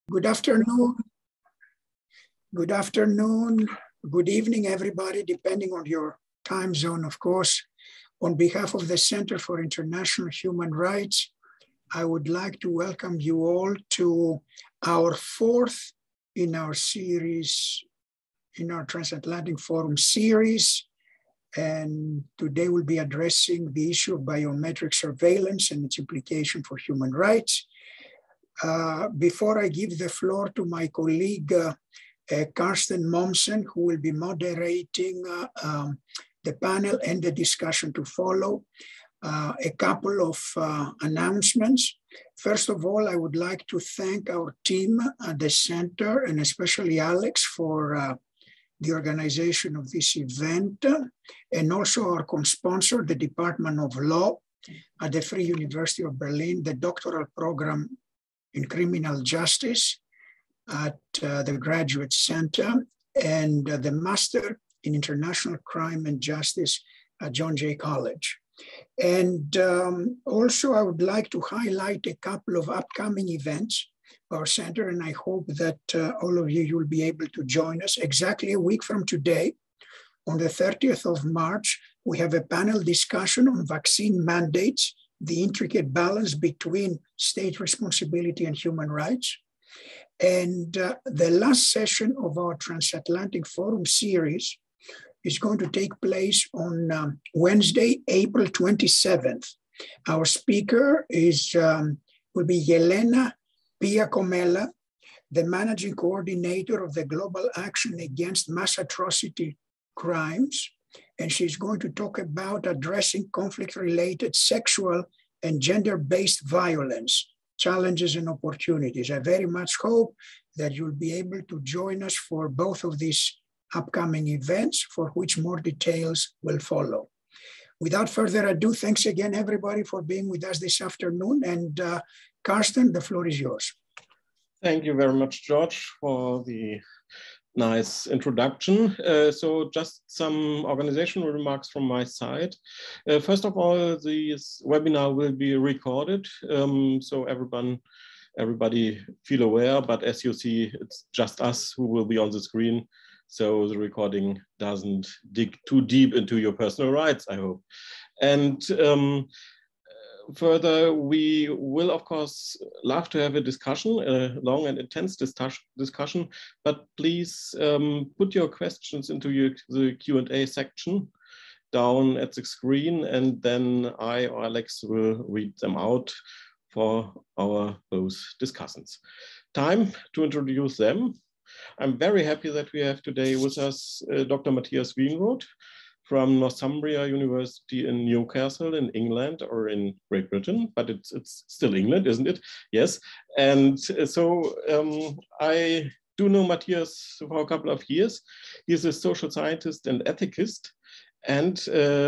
Good afternoon. Good afternoon. Good evening, everybody, depending on your time zone, of course. On behalf of the Center for International Human Rights, I would like to welcome you all to our fourth in our series, in our Transatlantic Forum series. And today we'll be addressing the issue of biometric surveillance and its implication for human rights. Before I give the floor to my colleague, Karsten Momsen, who will be moderating the panel and the discussion to follow, a couple of announcements. First of all, I would like to thank our team at the center, and especially Alex, for the organization of this event, and also our co-sponsor, the Department of Law at the Free University of Berlin, the doctoral program in criminal justice at the Graduate Center, and the Master in International Crime and Justice at John Jay College. And also I would like to highlight a couple of upcoming events of our center, and I hope that all of you will be able to join us exactly a week from today. On the 30th of March, we have a panel discussion on vaccine mandates, the intricate balance between state responsibility and human rights. And the last session of our Transatlantic Forum series is going to take place on Wednesday, April 27th. Our speaker will be Yelena Piacomella, the managing coordinator of the Global Action Against Mass Atrocity Crimes. And she's going to talk about addressing conflict-related sexual and gender-based violence, challenges and opportunities. I very much hope that you'll be able to join us for both of these upcoming events, for which more details will follow. Without further ado, thanks again, everybody, for being with us this afternoon. And Karsten, the floor is yours. Thank you very much, George, for the nice introduction. So just some organizational remarks from my side. First of all, this webinar will be recorded, so everybody feel aware, but as you see, it's just us who will be on the screen, so the recording doesn't dig too deep into your personal rights, I hope. And further, we will, of course, love to have a discussion, a long and intense discussion, but please put your questions into the Q&A section down at the screen, and then I or Alex will read them out for our both discussants. Time to introduce them. I'm very happy that we have today with us Dr. Matthias Wienroth from Northumbria University in Newcastle in England, or in Great Britain, but it's still England, isn't it? Yes. And so I do know Matthias for a couple of years. He's a social scientist and ethicist. And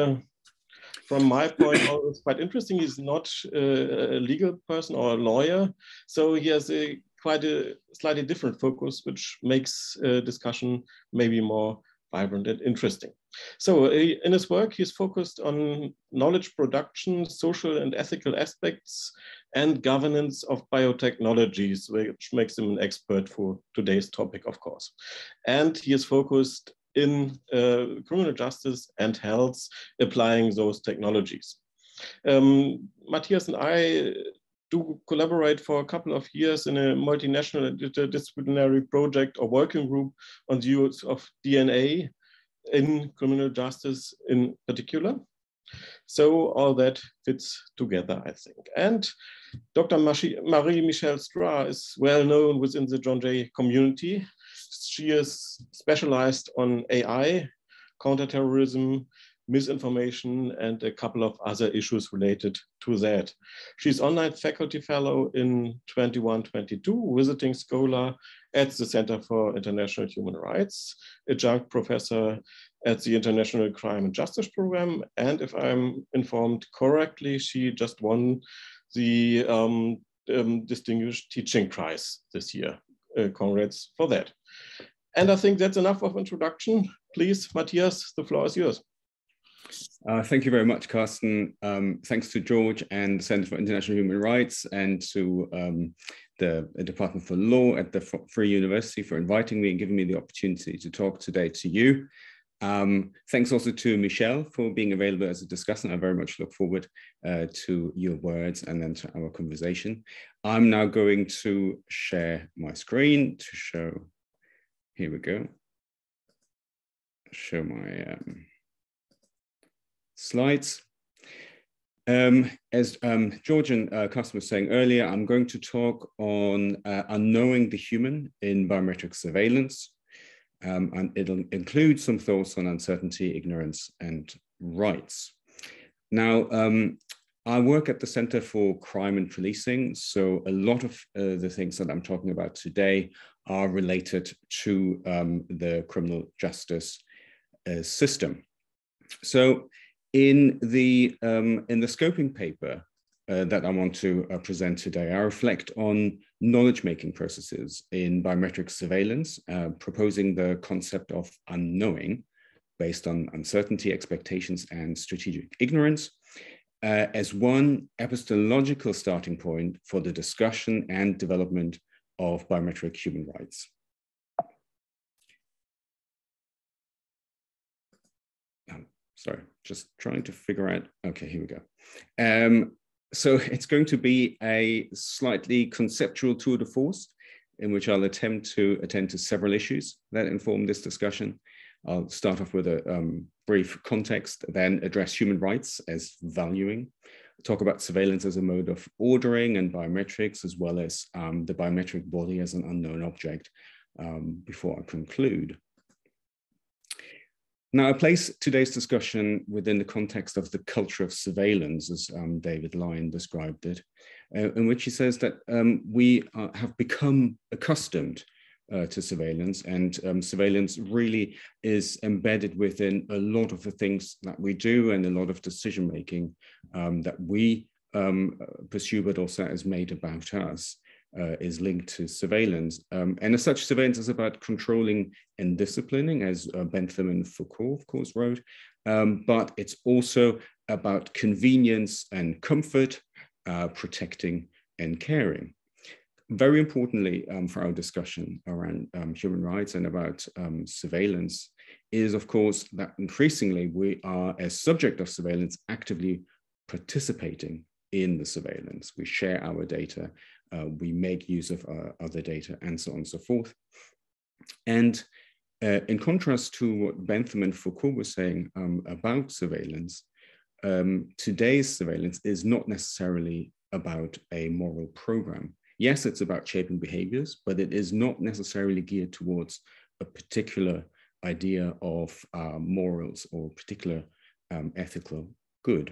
from my point, it's quite interesting. He's not a legal person or a lawyer. So he has quite a slightly different focus, which makes discussion maybe more vibrant and interesting. So in his work, he's focused on knowledge production, social and ethical aspects, and governance of biotechnologies, which makes him an expert for today's topic, of course. And he is focused in criminal justice and health, applying those technologies. Matthias and I do collaborate for a couple of years in a multinational interdisciplinary project or working group on the use of DNA in criminal justice in particular. So all that fits together, I think. And Dr. Marie-Michelle Stra is well known within the John Jay community. She is specialized on AI, counterterrorism, misinformation, and a couple of other issues related to that. She's online faculty fellow in 21-22, visiting scholar at the Center for International Human Rights, adjunct professor at the International Crime and Justice Program, and if I'm informed correctly, she just won the Distinguished Teaching Prize this year. Congrats for that. And I think that's enough of introduction. Please, Matthias, the floor is yours. Thank you very much, Karsten. Thanks to George and the Center for International Human Rights, and to the Department for Law at the Free University for inviting me and giving me the opportunity to talk today to you. Thanks also to Michelle for being available as a discussant. I very much look forward to your words and then to our conversation. I'm now going to share my screen to show, here we go, show my slides. As George and Carsten was saying earlier, I'm going to talk on unknowing the human in biometric surveillance. And it'll include some thoughts on uncertainty, ignorance, and rights. Now, I work at the Center for Crime and Policing, so a lot of the things that I'm talking about today are related to the criminal justice system. So in the scoping paper that I want to present today, I reflect on knowledge-making processes in biometric surveillance, proposing the concept of unknowing based on uncertainty, expectations, and strategic ignorance as one epistemological starting point for the discussion and development of biometric human rights. Sorry, just trying to figure out, okay, here we go. So it's going to be a slightly conceptual tour de force in which I'll attempt to attend to several issues that inform this discussion. I'll start off with a brief context, then address human rights as valuing, talk about surveillance as a mode of ordering and biometrics, as well as the biometric body as an unknown object before I conclude. Now, I place today's discussion within the context of the culture of surveillance, as David Lyon described it, in which he says that we have become accustomed to surveillance, and surveillance really is embedded within a lot of the things that we do and a lot of decision-making that we pursue, but also is made about us. Is linked to surveillance. And as such, surveillance is about controlling and disciplining, as Bentham and Foucault, of course, wrote, but it's also about convenience and comfort, protecting and caring. Very importantly for our discussion around human rights and about surveillance is, of course, that increasingly we are, as subject of surveillance, actively participating in the surveillance. We share our data, we make use of other data, and so on and so forth. And in contrast to what Bentham and Foucault were saying about surveillance, today's surveillance is not necessarily about a moral program. Yes, it's about shaping behaviors, but it is not necessarily geared towards a particular idea of morals or particular ethical good.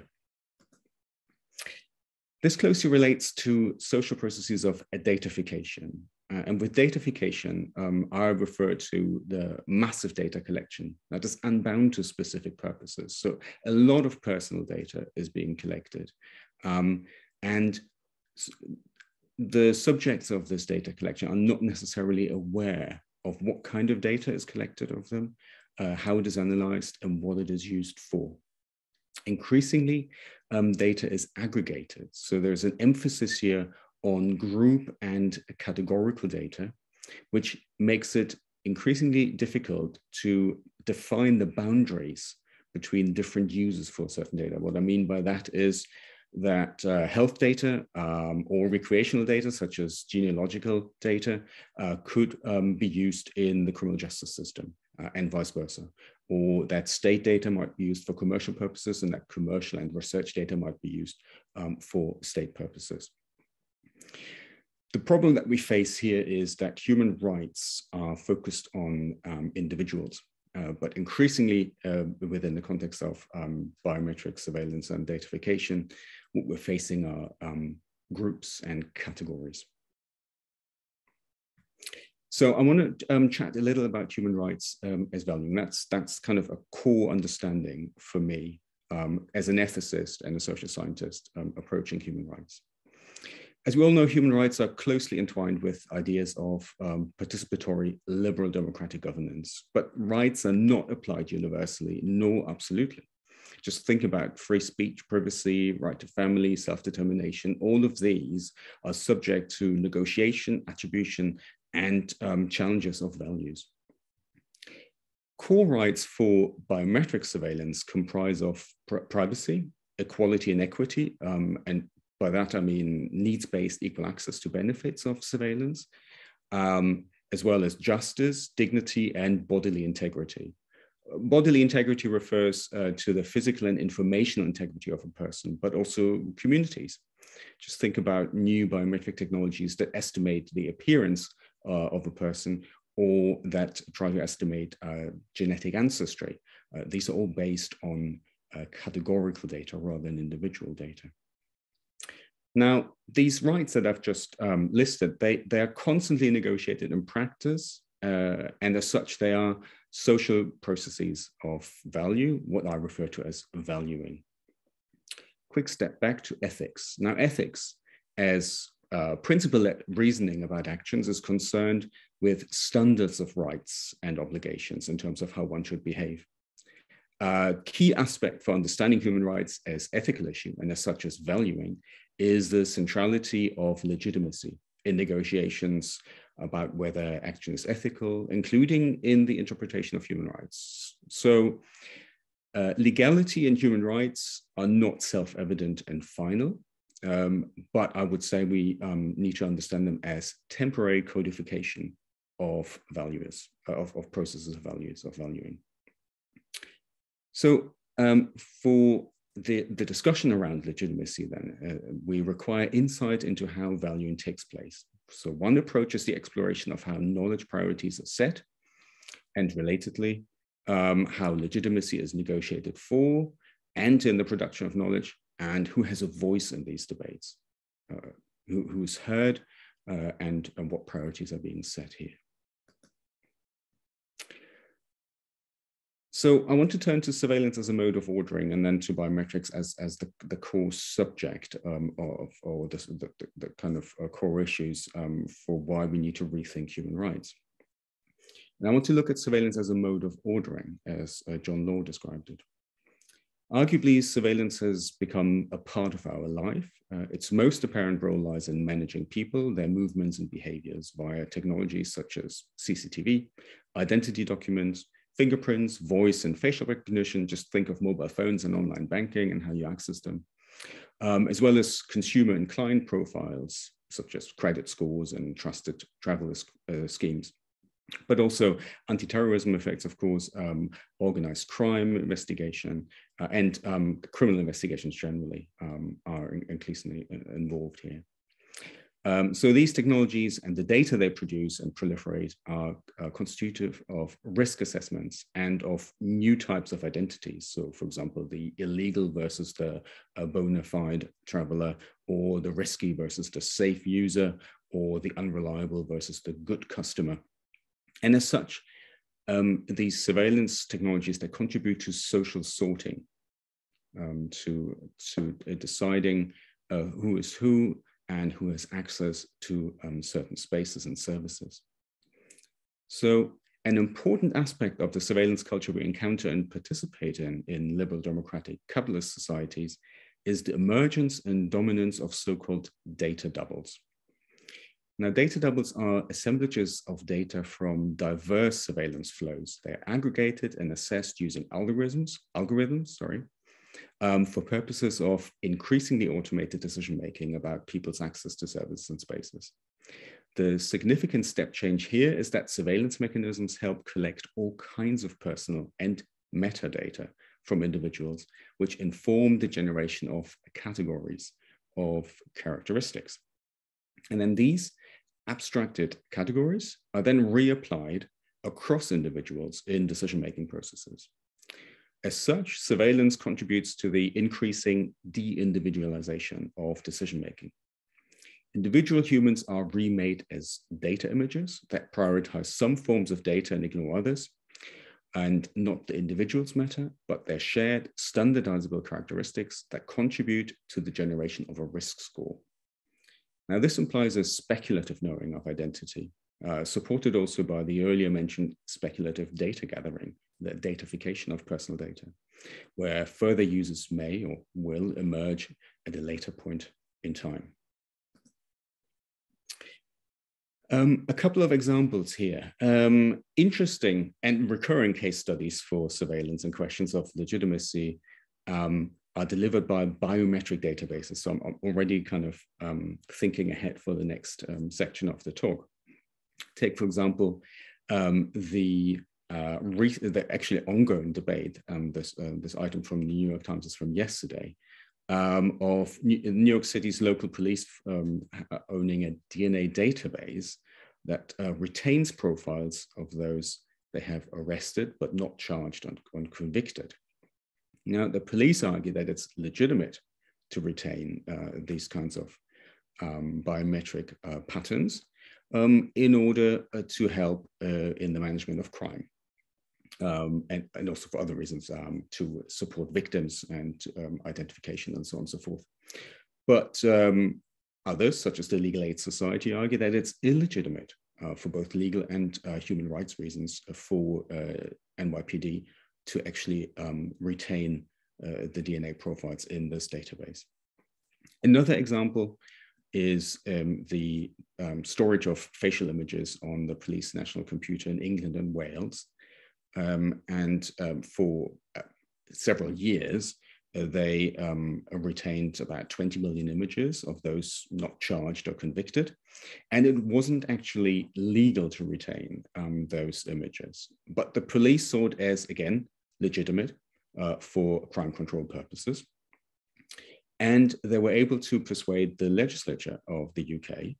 This closely relates to social processes of datafication. And with datafication, I refer to the massive data collection that is unbound to specific purposes. So a lot of personal data is being collected. And the subjects of this data collection are not necessarily aware of what kind of data is collected of them, how it is analyzed, and what it is used for. Increasingly, data is aggregated. So there's an emphasis here on group and categorical data, which makes it increasingly difficult to define the boundaries between different users for certain data. What I mean by that is that health data or recreational data, such as genealogical data, could be used in the criminal justice system and vice versa. Or that state data might be used for commercial purposes, and that commercial and research data might be used for state purposes. The problem that we face here is that human rights are focused on individuals, but increasingly within the context of biometric surveillance and datafication, what we're facing are groups and categories. So I want to chat a little about human rights as value. And that's kind of a core understanding for me as an ethicist and a social scientist approaching human rights. As we all know, human rights are closely entwined with ideas of participatory liberal democratic governance, but rights are not applied universally nor absolutely. Just think about free speech, privacy, right to family, self-determination. All of these are subject to negotiation, attribution, and challenges of values. Core rights for biometric surveillance comprise of privacy, equality and equity, and by that I mean needs-based equal access to benefits of surveillance, as well as justice, dignity, and bodily integrity. Bodily integrity refers to the physical and informational integrity of a person, but also communities. Just think about new biometric technologies that estimate the appearance of a person, or that try to estimate genetic ancestry. These are all based on categorical data rather than individual data. Now, these rights that I've just listed, they are constantly negotiated in practice, and as such, they are social processes of value, what I refer to as valuing. Quick step back to ethics. Now, ethics, as principle-led reasoning about actions, is concerned with standards of rights and obligations in terms of how one should behave. Key aspect for understanding human rights as ethical issue, and as such as valuing, is the centrality of legitimacy in negotiations about whether action is ethical, including in the interpretation of human rights. So legality and human rights are not self-evident and final, but I would say we need to understand them as temporary codification of values, of processes of values, of valuing. So for the discussion around legitimacy then, we require insight into how valuing takes place. So one approach is the exploration of how knowledge priorities are set, and relatedly, how legitimacy is negotiated for and in the production of knowledge, and who has a voice in these debates, who's heard, and what priorities are being set here. So I want to turn to surveillance as a mode of ordering, and then to biometrics as the core subject or the kind of core issues for why we need to rethink human rights. And I want to look at surveillance as a mode of ordering, as John Law described it. Arguably, surveillance has become a part of our life. Its most apparent role lies in managing people, their movements and behaviors via technologies such as CCTV, identity documents, fingerprints, voice and facial recognition. Just think of mobile phones and online banking and how you access them, as well as consumer and client profiles, such as credit scores and trusted travel schemes. But also anti-terrorism effects, of course, organized crime investigation, and criminal investigations generally are increasingly involved here. So these technologies and the data they produce and proliferate are constitutive of risk assessments and of new types of identities. So for example, the illegal versus the bona fide traveler, or the risky versus the safe user, or the unreliable versus the good customer. And as such, these surveillance technologies, they contribute to social sorting, to deciding who is who and who has access to certain spaces and services. So an important aspect of the surveillance culture we encounter and participate in liberal democratic capitalist societies is the emergence and dominance of so-called data doubles. Now, data doubles are assemblages of data from diverse surveillance flows. They're aggregated and assessed using algorithms, for purposes of increasingly automated decision-making about people's access to services and spaces. The significant step change here is that surveillance mechanisms help collect all kinds of personal and metadata from individuals, which inform the generation of categories of characteristics. And then these abstracted categories are then reapplied across individuals in decision-making processes. As such, surveillance contributes to the increasing de-individualization of decision-making. Individual humans are remade as data images that prioritize some forms of data and ignore others, and not the individual's matter, but their shared standardizable characteristics that contribute to the generation of a risk score. Now, this implies a speculative knowing of identity, supported also by the earlier mentioned speculative data gathering the datafication of personal data, where further uses may or will emerge at a later point in time. A couple of examples here. Interesting and recurring case studies for surveillance and questions of legitimacy are delivered by biometric databases. So I'm already kind of thinking ahead for the next section of the talk. Take, for example, the actually ongoing debate, this item from the New York Times is from yesterday, of New York City's local police owning a DNA database that retains profiles of those they have arrested but not charged and convicted. Now, the police argue that it's legitimate to retain these kinds of biometric patterns in order to help in the management of crime. And also for other reasons, to support victims and identification and so on and so forth. But others, such as the Legal Aid Society, argue that it's illegitimate for both legal and human rights reasons for NYPD to actually retain the DNA profiles in this database. Another example is the storage of facial images on the police national computer in England and Wales. For several years, they retained about 20 million images of those not charged or convicted. And it wasn't actually legal to retain those images. But the police saw it as, again, legitimate for crime control purposes. And they were able to persuade the legislature of the UK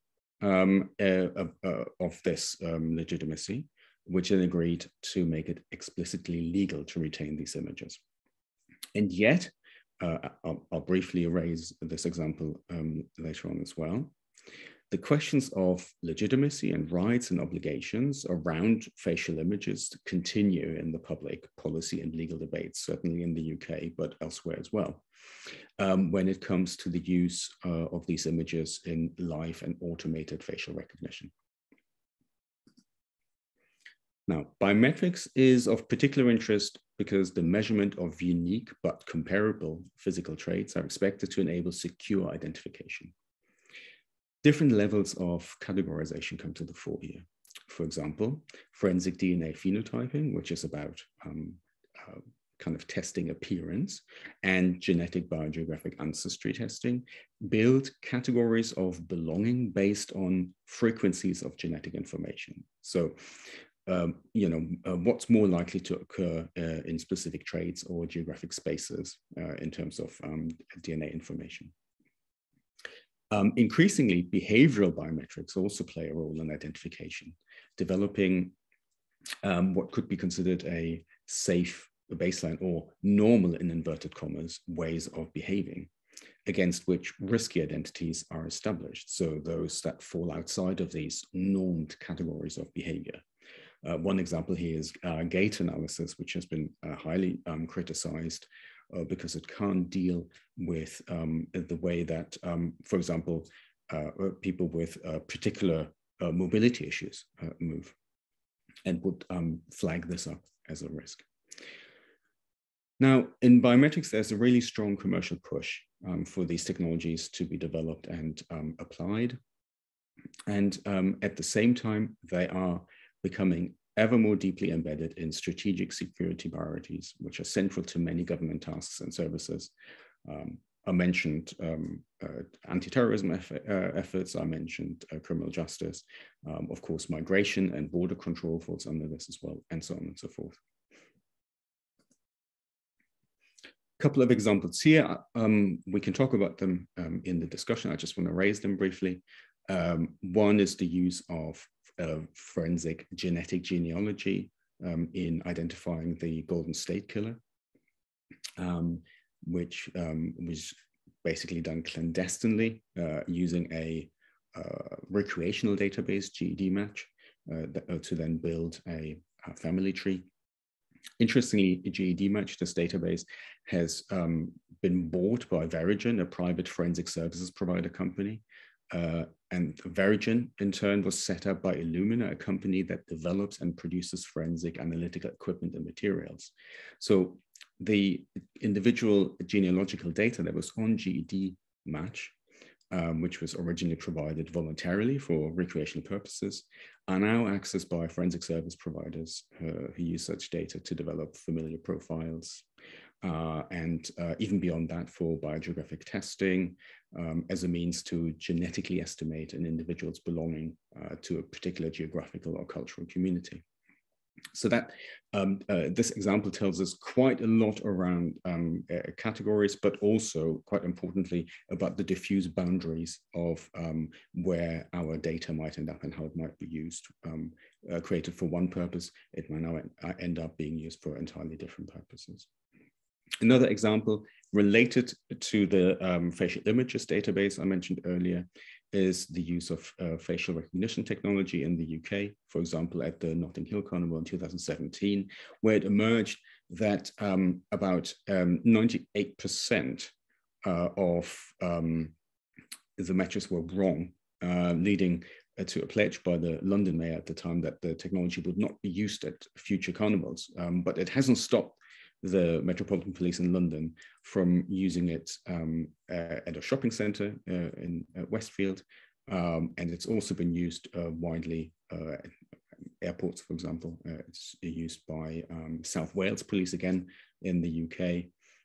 of this legitimacy, which then agreed to make it explicitly legal to retain these images. And yet, I'll briefly raise this example later on as well. The questions of legitimacy and rights and obligations around facial images continue in the public policy and legal debates, certainly in the UK, but elsewhere as well, when it comes to the use of these images in live and automated facial recognition. Now, biometrics is of particular interest because the measurement of unique but comparable physical traits are expected to enable secure identification. Different levels of categorization come to the fore here. For example, forensic DNA phenotyping, which is about kind of testing appearance, and genetic biogeographic ancestry testing build categories of belonging based on frequencies of genetic information. So, what's more likely to occur in specific traits or geographic spaces in terms of DNA information. Increasingly, behavioral biometrics also play a role in identification, developing what could be considered a safe baseline or normal, in inverted commas, ways of behaving, against which risky identities are established. So those that fall outside of these normed categories of behavior. One example here is gait analysis, which has been highly criticized because it can't deal with the way that, for example, people with particular mobility issues move, and would flag this up as a risk. Now, in biometrics, there's a really strong commercial push for these technologies to be developed and applied. And at the same time, they are becoming ever more deeply embedded in strategic security priorities, which are central to many government tasks and services. I mentioned anti-terrorism efforts, I mentioned criminal justice, of course, migration and border control falls under this as well, and so on and so forth. A couple of examples here. We can talk about them in the discussion. I just want to raise them briefly. One is the use of forensic genetic genealogy in identifying the Golden State Killer, which was basically done clandestinely using a recreational database, GED match, to then build a family tree. Interestingly, GED match, this database, has been bought by Verigen, a private forensic services provider company, And Verigen, in turn, was set up by Illumina, a company that develops and produces forensic analytical equipment and materials. So the individual genealogical data that was on GED Match, which was originally provided voluntarily for recreational purposes, are now accessed by forensic service providers who use such data to develop familiar profiles, and even beyond that for biogeographic testing, as a means to genetically estimate an individual's belonging to a particular geographical or cultural community. So that this example tells us quite a lot around categories, but also quite importantly about the diffuse boundaries of where our data might end up and how it might be used. Created for one purpose, it might now end up being used for entirely different purposes. Another example related to the facial images database I mentioned earlier is the use of facial recognition technology in the UK, for example, at the Notting Hill Carnival in 2017, where it emerged that about 98% of the matches were wrong, leading to a pledge by the London mayor at the time that the technology would not be used at future carnivals. But it hasn't stopped the Metropolitan Police in London from using it at a shopping centre in Westfield. And it's also been used widely at airports, for example. It's used by South Wales Police again in the UK,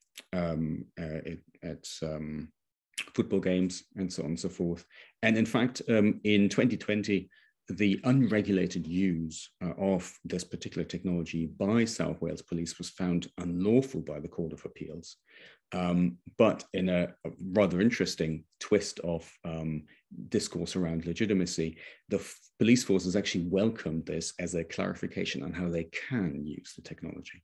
at football games and so on and so forth. And in fact, in 2020, the unregulated use of this particular technology by South Wales Police was found unlawful by the Court of Appeals. But in a rather interesting twist of discourse around legitimacy, the police forces actually welcomed this as a clarification on how they can use the technology.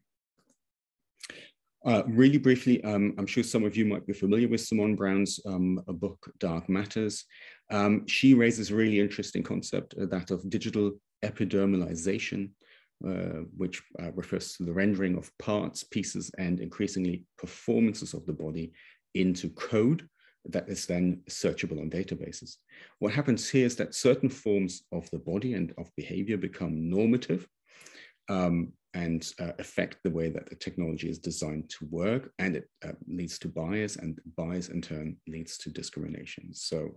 Really briefly, I'm sure some of you might be familiar with Simone Brown's book, Dark Matters. She raises a really interesting concept, that of digital epidermalization, which refers to the rendering of parts, pieces, and increasingly performances of the body into code that is then searchable on databases. What happens here is that certain forms of the body and of behavior become normative, and affect the way that the technology is designed to work, and it leads to bias, and bias in turn leads to discrimination. So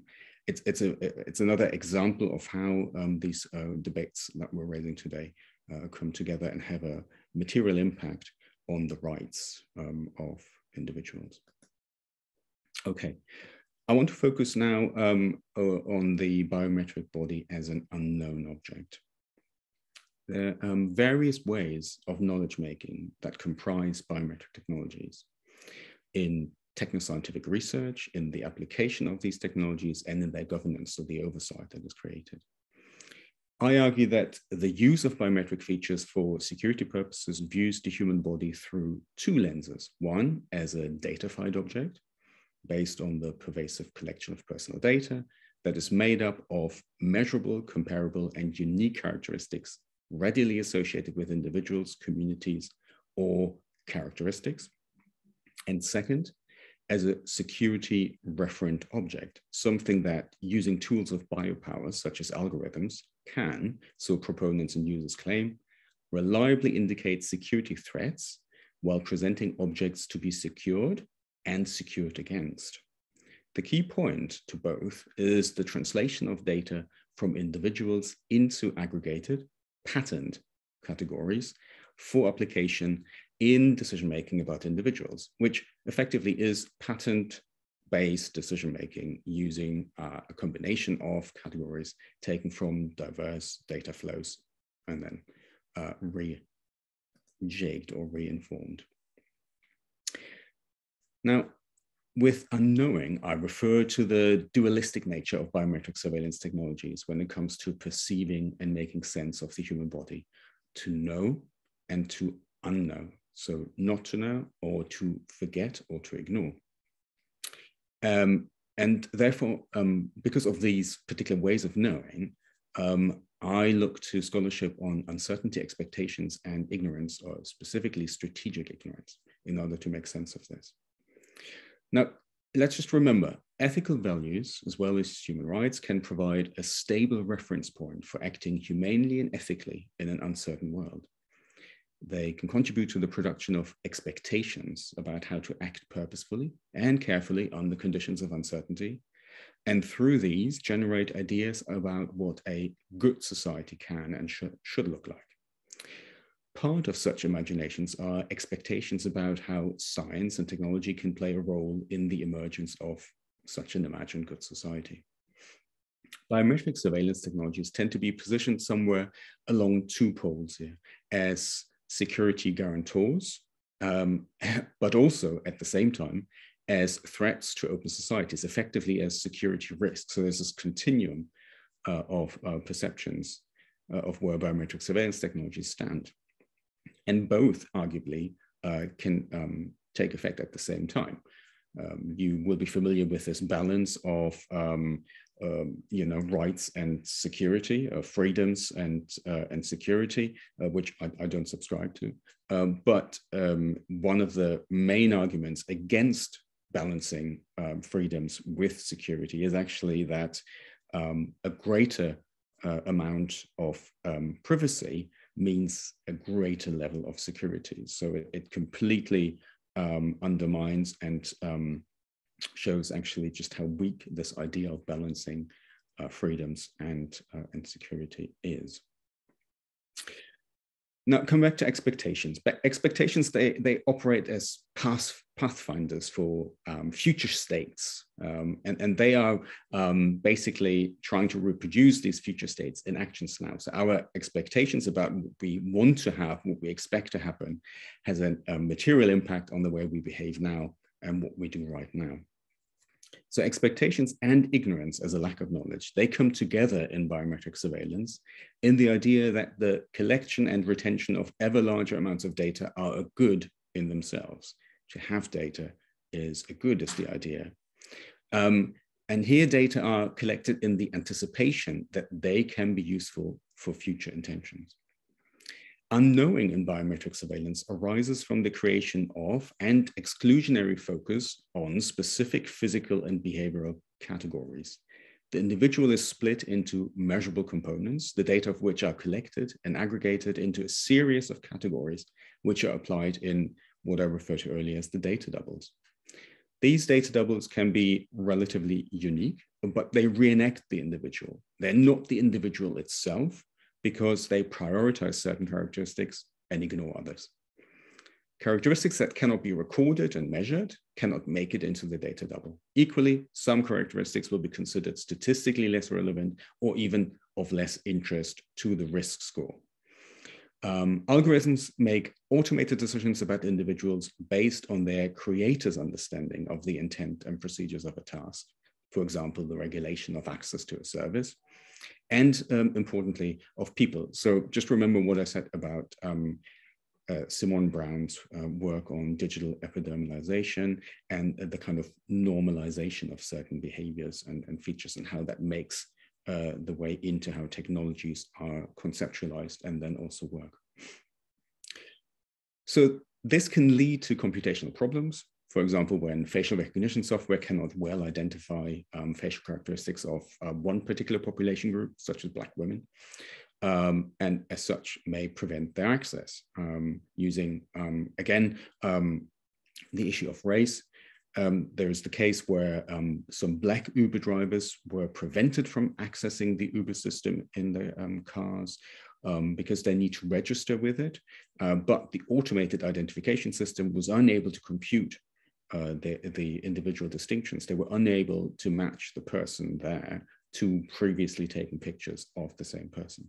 it's another example of how these debates that we're raising today come together and have a material impact on the rights of individuals. Okay, I want to focus now on the biometric body as an unknown object. There are various ways of knowledge making that comprise biometric technologies in technoscientific research, in the application of these technologies, and in their governance, so the oversight that is created. I argue that the use of biometric features for security purposes views the human body through two lenses. One, as a datafied object, based on the pervasive collection of personal data that is made up of measurable, comparable, and unique characteristics readily associated with individuals, communities, or characteristics. And second, as a security referent object, something that using tools of biopower, such as algorithms, can, so proponents and users claim, reliably indicate security threats while presenting objects to be secured and secured against. The key point to both is the translation of data from individuals into aggregated, patterned categories for application in decision-making about individuals, which effectively is pattern-based decision-making using a combination of categories taken from diverse data flows and then rejigged or reinformed. Now, with unknowing, I refer to the dualistic nature of biometric surveillance technologies when it comes to perceiving and making sense of the human body, to know and to unknow. So not to know, or to forget, or to ignore. And therefore, because of these particular ways of knowing, I look to scholarship on uncertainty, expectations, and ignorance, or specifically strategic ignorance, in order to make sense of this. Now, let's just remember, ethical values, as well as human rights, can provide a stable reference point for acting humanely and ethically in an uncertain world. They can contribute to the production of expectations about how to act purposefully and carefully under conditions of uncertainty, and through these generate ideas about what a good society can and should look like. Part of such imaginations are expectations about how science and technology can play a role in the emergence of such an imagined good society. Biometric surveillance technologies tend to be positioned somewhere along two poles here, as security guarantors, but also at the same time as threats to open societies, effectively as security risks. So there's this continuum of perceptions of where biometric surveillance technologies stand. And both arguably can take effect at the same time. You will be familiar with this balance of rights and security, freedoms and security, which I don't subscribe to. But one of the main arguments against balancing freedoms with security is actually that a greater amount of privacy means a greater level of security. So it completely undermines and shows actually just how weak this idea of balancing freedoms and security is. Now, come back to expectations. But expectations, they operate as pathfinders for future states. And they are basically trying to reproduce these future states in actions now. So our expectations about what we want to have, what we expect to happen, has a material impact on the way we behave now and what we do right now. So expectations and ignorance as a lack of knowledge, they come together in biometric surveillance in the idea that the collection and retention of ever larger amounts of data are a good in themselves. To have data is a good, is the idea. And here data are collected in the anticipation that they can be useful for future intentions. Unknowing in biometric surveillance arises from the creation of and exclusionary focus on specific physical and behavioral categories. The individual is split into measurable components, the data of which are collected and aggregated into a series of categories, which are applied in what I referred to earlier as the data doubles. These data doubles can be relatively unique, but they reenact the individual. They're not the individual itself, because they prioritize certain characteristics and ignore others. Characteristics that cannot be recorded and measured cannot make it into the data double. Equally, some characteristics will be considered statistically less relevant or even of less interest to the risk score. Algorithms make automated decisions about individuals based on their creator's understanding of the intent and procedures of a task. For example, the regulation of access to a service, and importantly, of people. So just remember what I said about Simone Brown's work on digital epidermalization and the kind of normalization of certain behaviors and features, and how that makes the way into how technologies are conceptualized and then also work. So this can lead to computational problems. For example, when facial recognition software cannot well identify facial characteristics of one particular population group, such as Black women, and as such may prevent their access. Using, again, the issue of race, there is the case where some Black Uber drivers were prevented from accessing the Uber system in their cars because they need to register with it, but the automated identification system was unable to compute the individual distinctions. They were unable to match the person there to previously taken pictures of the same person.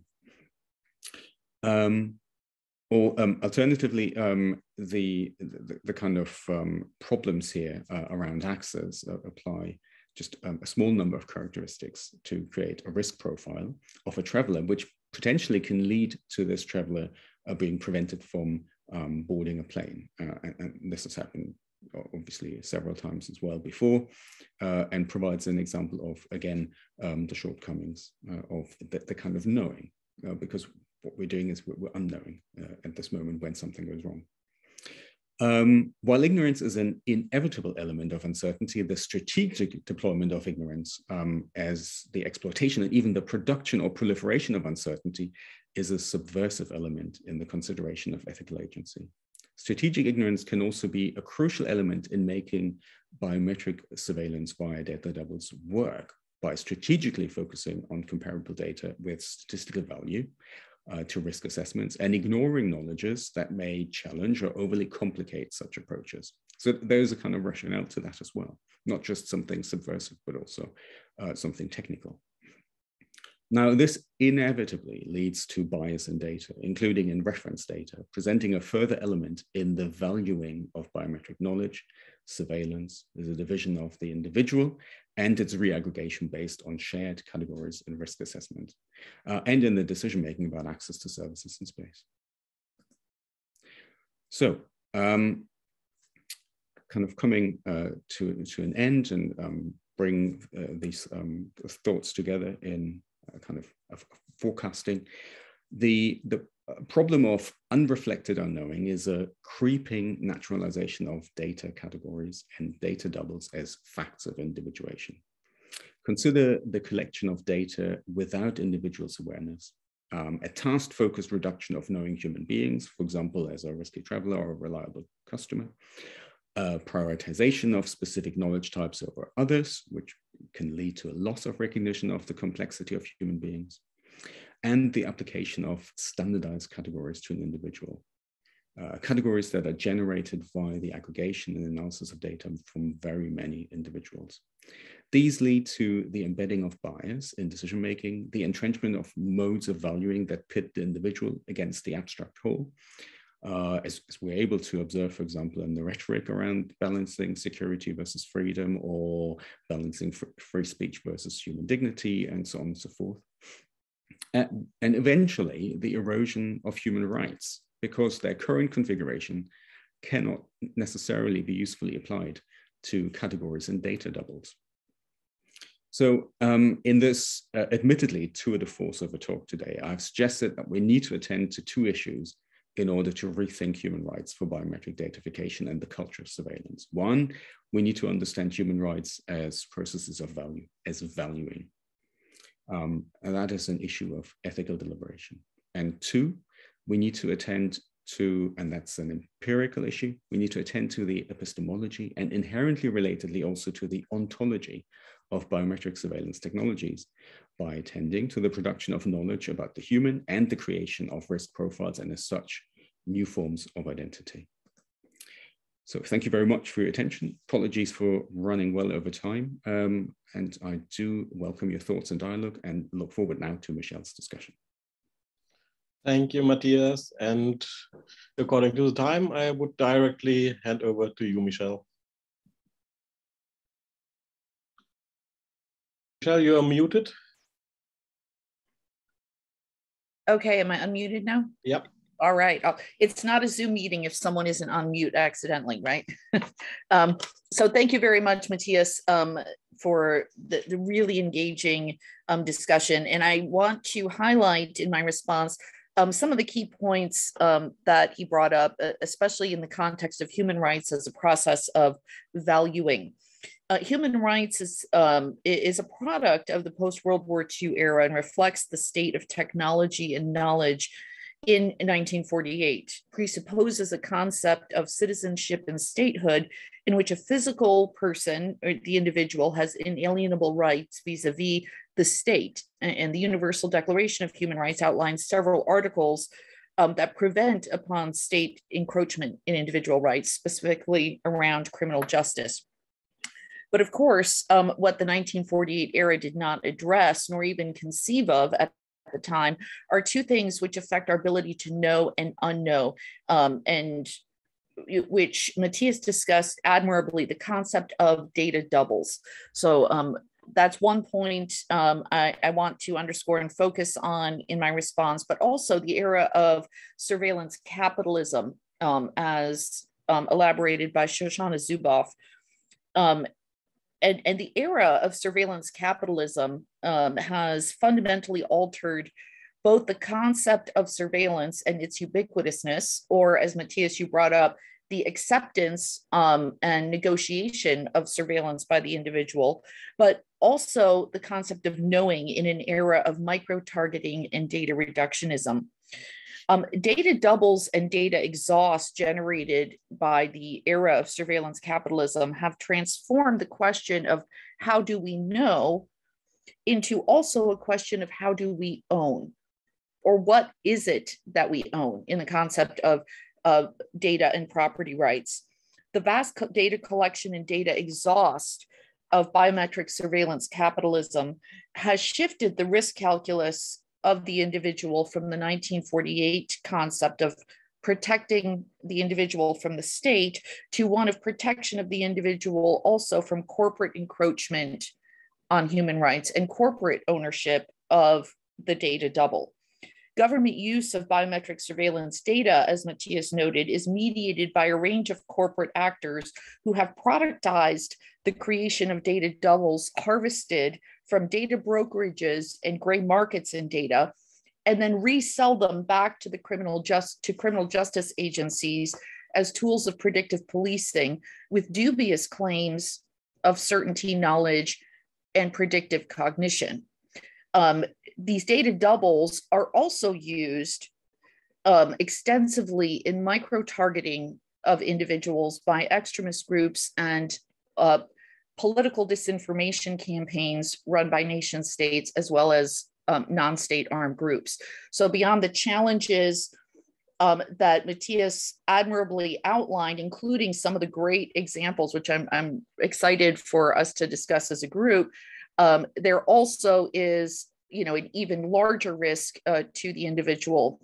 Alternatively, the kind of problems here around access apply just a small number of characteristics to create a risk profile of a traveler, which potentially can lead to this traveler being prevented from boarding a plane. And this has happened obviously several times as well before, and provides an example of, again, the shortcomings of the kind of knowing, because what we're doing is we're unknowing at this moment when something goes wrong. While ignorance is an inevitable element of uncertainty, the strategic deployment of ignorance as the exploitation and even the production or proliferation of uncertainty is a subversive element in the consideration of ethical agency. Strategic ignorance can also be a crucial element in making biometric surveillance via data doubles work by strategically focusing on comparable data with statistical value to risk assessments and ignoring knowledges that may challenge or overly complicate such approaches. So there's a kind of rationale to that as well, not just something subversive, but also something technical. Now, this inevitably leads to bias in data, including in reference data, presenting a further element in the valuing of biometric knowledge, surveillance, as a division of the individual, and its reaggregation based on shared categories in risk assessment, and in the decision-making about access to services in space. So, kind of coming to an end and bring these thoughts together in kind of forecasting. The problem of unreflected unknowing is a creeping naturalization of data categories and data doubles as facts of individuation. Consider the collection of data without individuals' awareness, a task-focused reduction of knowing human beings, for example, as a risky traveler or a reliable customer, prioritization of specific knowledge types over others, which can lead to a loss of recognition of the complexity of human beings, and the application of standardized categories to an individual, categories that are generated via the aggregation and analysis of data from very many individuals. These lead to the embedding of bias in decision-making, the entrenchment of modes of valuing that pit the individual against the abstract whole, as we're able to observe, for example, in the rhetoric around balancing security versus freedom, or balancing free speech versus human dignity, and so on and so forth. And eventually, the erosion of human rights, because their current configuration cannot necessarily be usefully applied to categories and data doubles. So in this admittedly tour de force of a talk today, I've suggested that we need to attend to two issues in order to rethink human rights for biometric datafication and the culture of surveillance. One, we need to understand human rights as processes of value, as valuing. And that is an issue of ethical deliberation. And two, we need to attend to, and that's an empirical issue, we need to attend to the epistemology and inherently relatedly also to the ontology of biometric surveillance technologies by attending to the production of knowledge about the human and the creation of risk profiles and as such, new forms of identity. So thank you very much for your attention. Apologies for running well over time. And I do welcome your thoughts and dialogue and look forward now to Michelle's discussion. Thank you, Matthias. And according to the time, I would directly hand over to you, Michelle. Michelle, you are muted. Okay, am I unmuted now? Yep. All right. It's not a Zoom meeting if someone isn't on mute accidentally, right? So thank you very much, Matthias, for the really engaging discussion. And I want to highlight in my response some of the key points that he brought up, especially in the context of human rights as a process of valuing. Human rights is a product of the post-World War II era and reflects the state of technology and knowledge in 1948, presupposes a concept of citizenship and statehood in which a physical person or the individual has inalienable rights vis-a-vis the state. And the Universal Declaration of Human Rights outlines several articles that prevent upon state encroachment in individual rights, specifically around criminal justice. But of course, what the 1948 era did not address nor even conceive of at the time are two things which affect our ability to know and unknow, and which Matthias discussed admirably, the concept of data doubles. So that's one point I want to underscore and focus on in my response, but also the era of surveillance capitalism as elaborated by Shoshana Zuboff. And the era of surveillance capitalism has fundamentally altered both the concept of surveillance and its ubiquitousness, or as Matthias, you brought up, the acceptance and negotiation of surveillance by the individual, but also the concept of knowing in an era of micro-targeting and data reductionism. Data doubles and data exhaust generated by the era of surveillance capitalism have transformed the question of how do we know into also a question of how do we own, or what is it that we own in the concept of data and property rights. The vast data collection and data exhaust of biometric surveillance capitalism has shifted the risk calculus of the individual from the 1948 concept of protecting the individual from the state to one of protection of the individual also from corporate encroachment on human rights and corporate ownership of the data double. Government use of biometric surveillance data, as Matthias noted, is mediated by a range of corporate actors who have productized the creation of data doubles harvested from data brokerages and gray markets in data, and then resell them back to the criminal justice agencies as tools of predictive policing with dubious claims of certainty, knowledge, and predictive cognition. These data doubles are also used extensively in micro-targeting of individuals by extremist groups and political disinformation campaigns run by nation states as well as non-state armed groups. So beyond the challenges that Matthias admirably outlined, including some of the great examples, which I'm excited for us to discuss as a group, there also is, an even larger risk to the individual.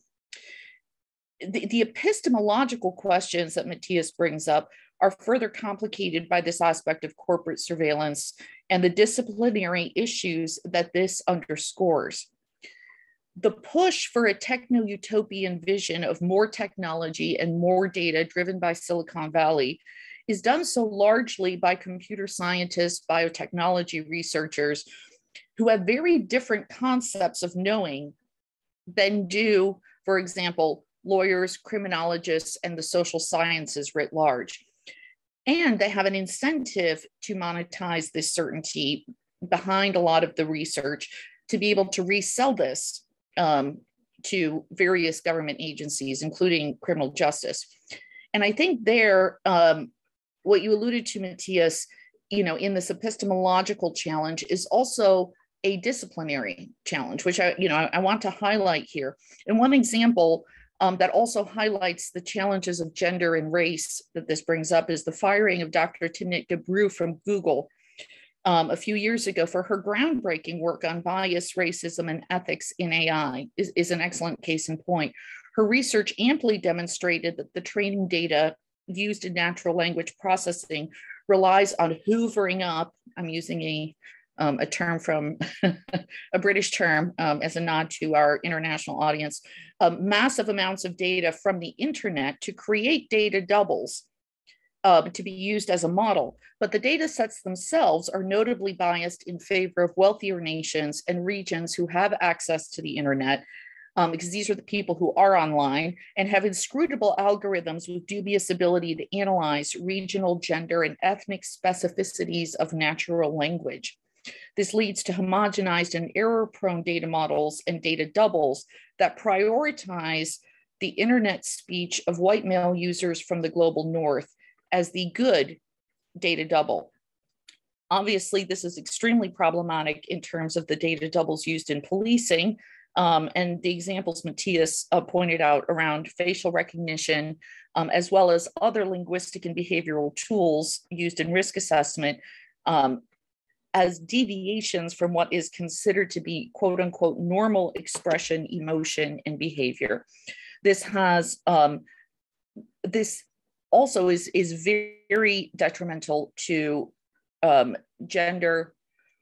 The epistemological questions that Matthias brings up are further complicated by this aspect of corporate surveillance and the disciplinary issues that this underscores. The push for a techno-utopian vision of more technology and more data driven by Silicon Valley is done so largely by computer scientists, biotechnology researchers, who have very different concepts of knowing than do, for example, lawyers, criminologists, and the social sciences writ large. And they have an incentive to monetize this certainty behind a lot of the research to be able to resell this to various government agencies, including criminal justice. And I think there, what you alluded to, Matthias, in this epistemological challenge is also a disciplinary challenge, which I want to highlight here. And one example that also highlights the challenges of gender and race that this brings up is the firing of Dr. Timnit Gebru from Google a few years ago for her groundbreaking work on bias, racism, and ethics in AI is an excellent case in point. Her research amply demonstrated that the training data used in natural language processing relies on hoovering up, I'm using a term from a British term as a nod to our international audience, massive amounts of data from the internet to create data doubles to be used as a model. But the data sets themselves are notably biased in favor of wealthier nations and regions who have access to the internet, because these are the people who are online and have inscrutable algorithms with dubious ability to analyze regional, gender, and ethnic specificities of natural language. This leads to homogenized and error-prone data models and data doubles that prioritize the internet speech of white male users from the global north as the good data double. Obviously, this is extremely problematic in terms of the data doubles used in policing, and the examples Matthias pointed out around facial recognition, as well as other linguistic and behavioral tools used in risk assessment, as deviations from what is considered to be quote unquote normal expression, emotion, and behavior. This has, this also is very detrimental to gender,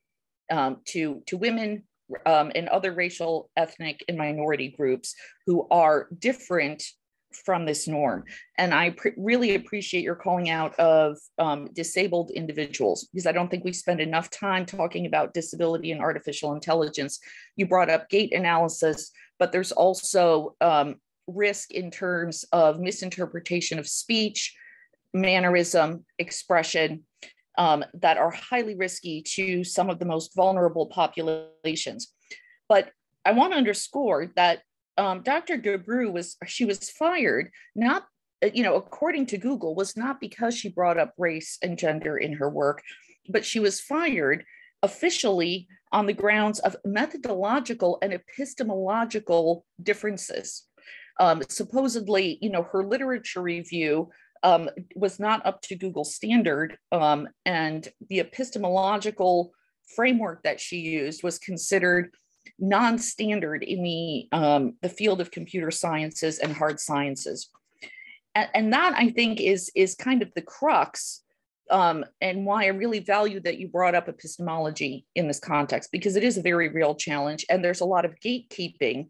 to women and other racial, ethnic, and minority groups who are different from this norm. And I really appreciate your calling out of disabled individuals, because I don't think we spend enough time talking about disability and artificial intelligence. You brought up gait analysis, but there's also risk in terms of misinterpretation of speech, mannerism, expression, that are highly risky to some of the most vulnerable populations. But I want to underscore that Dr. Gebru was fired, not, according to Google, was not because she brought up race and gender in her work, but she was fired officially on the grounds of methodological and epistemological differences. Supposedly, her literature review was not up to Google standard, and the epistemological framework that she used was considered non-standard in the field of computer sciences and hard sciences. And that, I think, is kind of the crux, and why I really value that you brought up epistemology in this context, because it is a very real challenge, and there's a lot of gatekeeping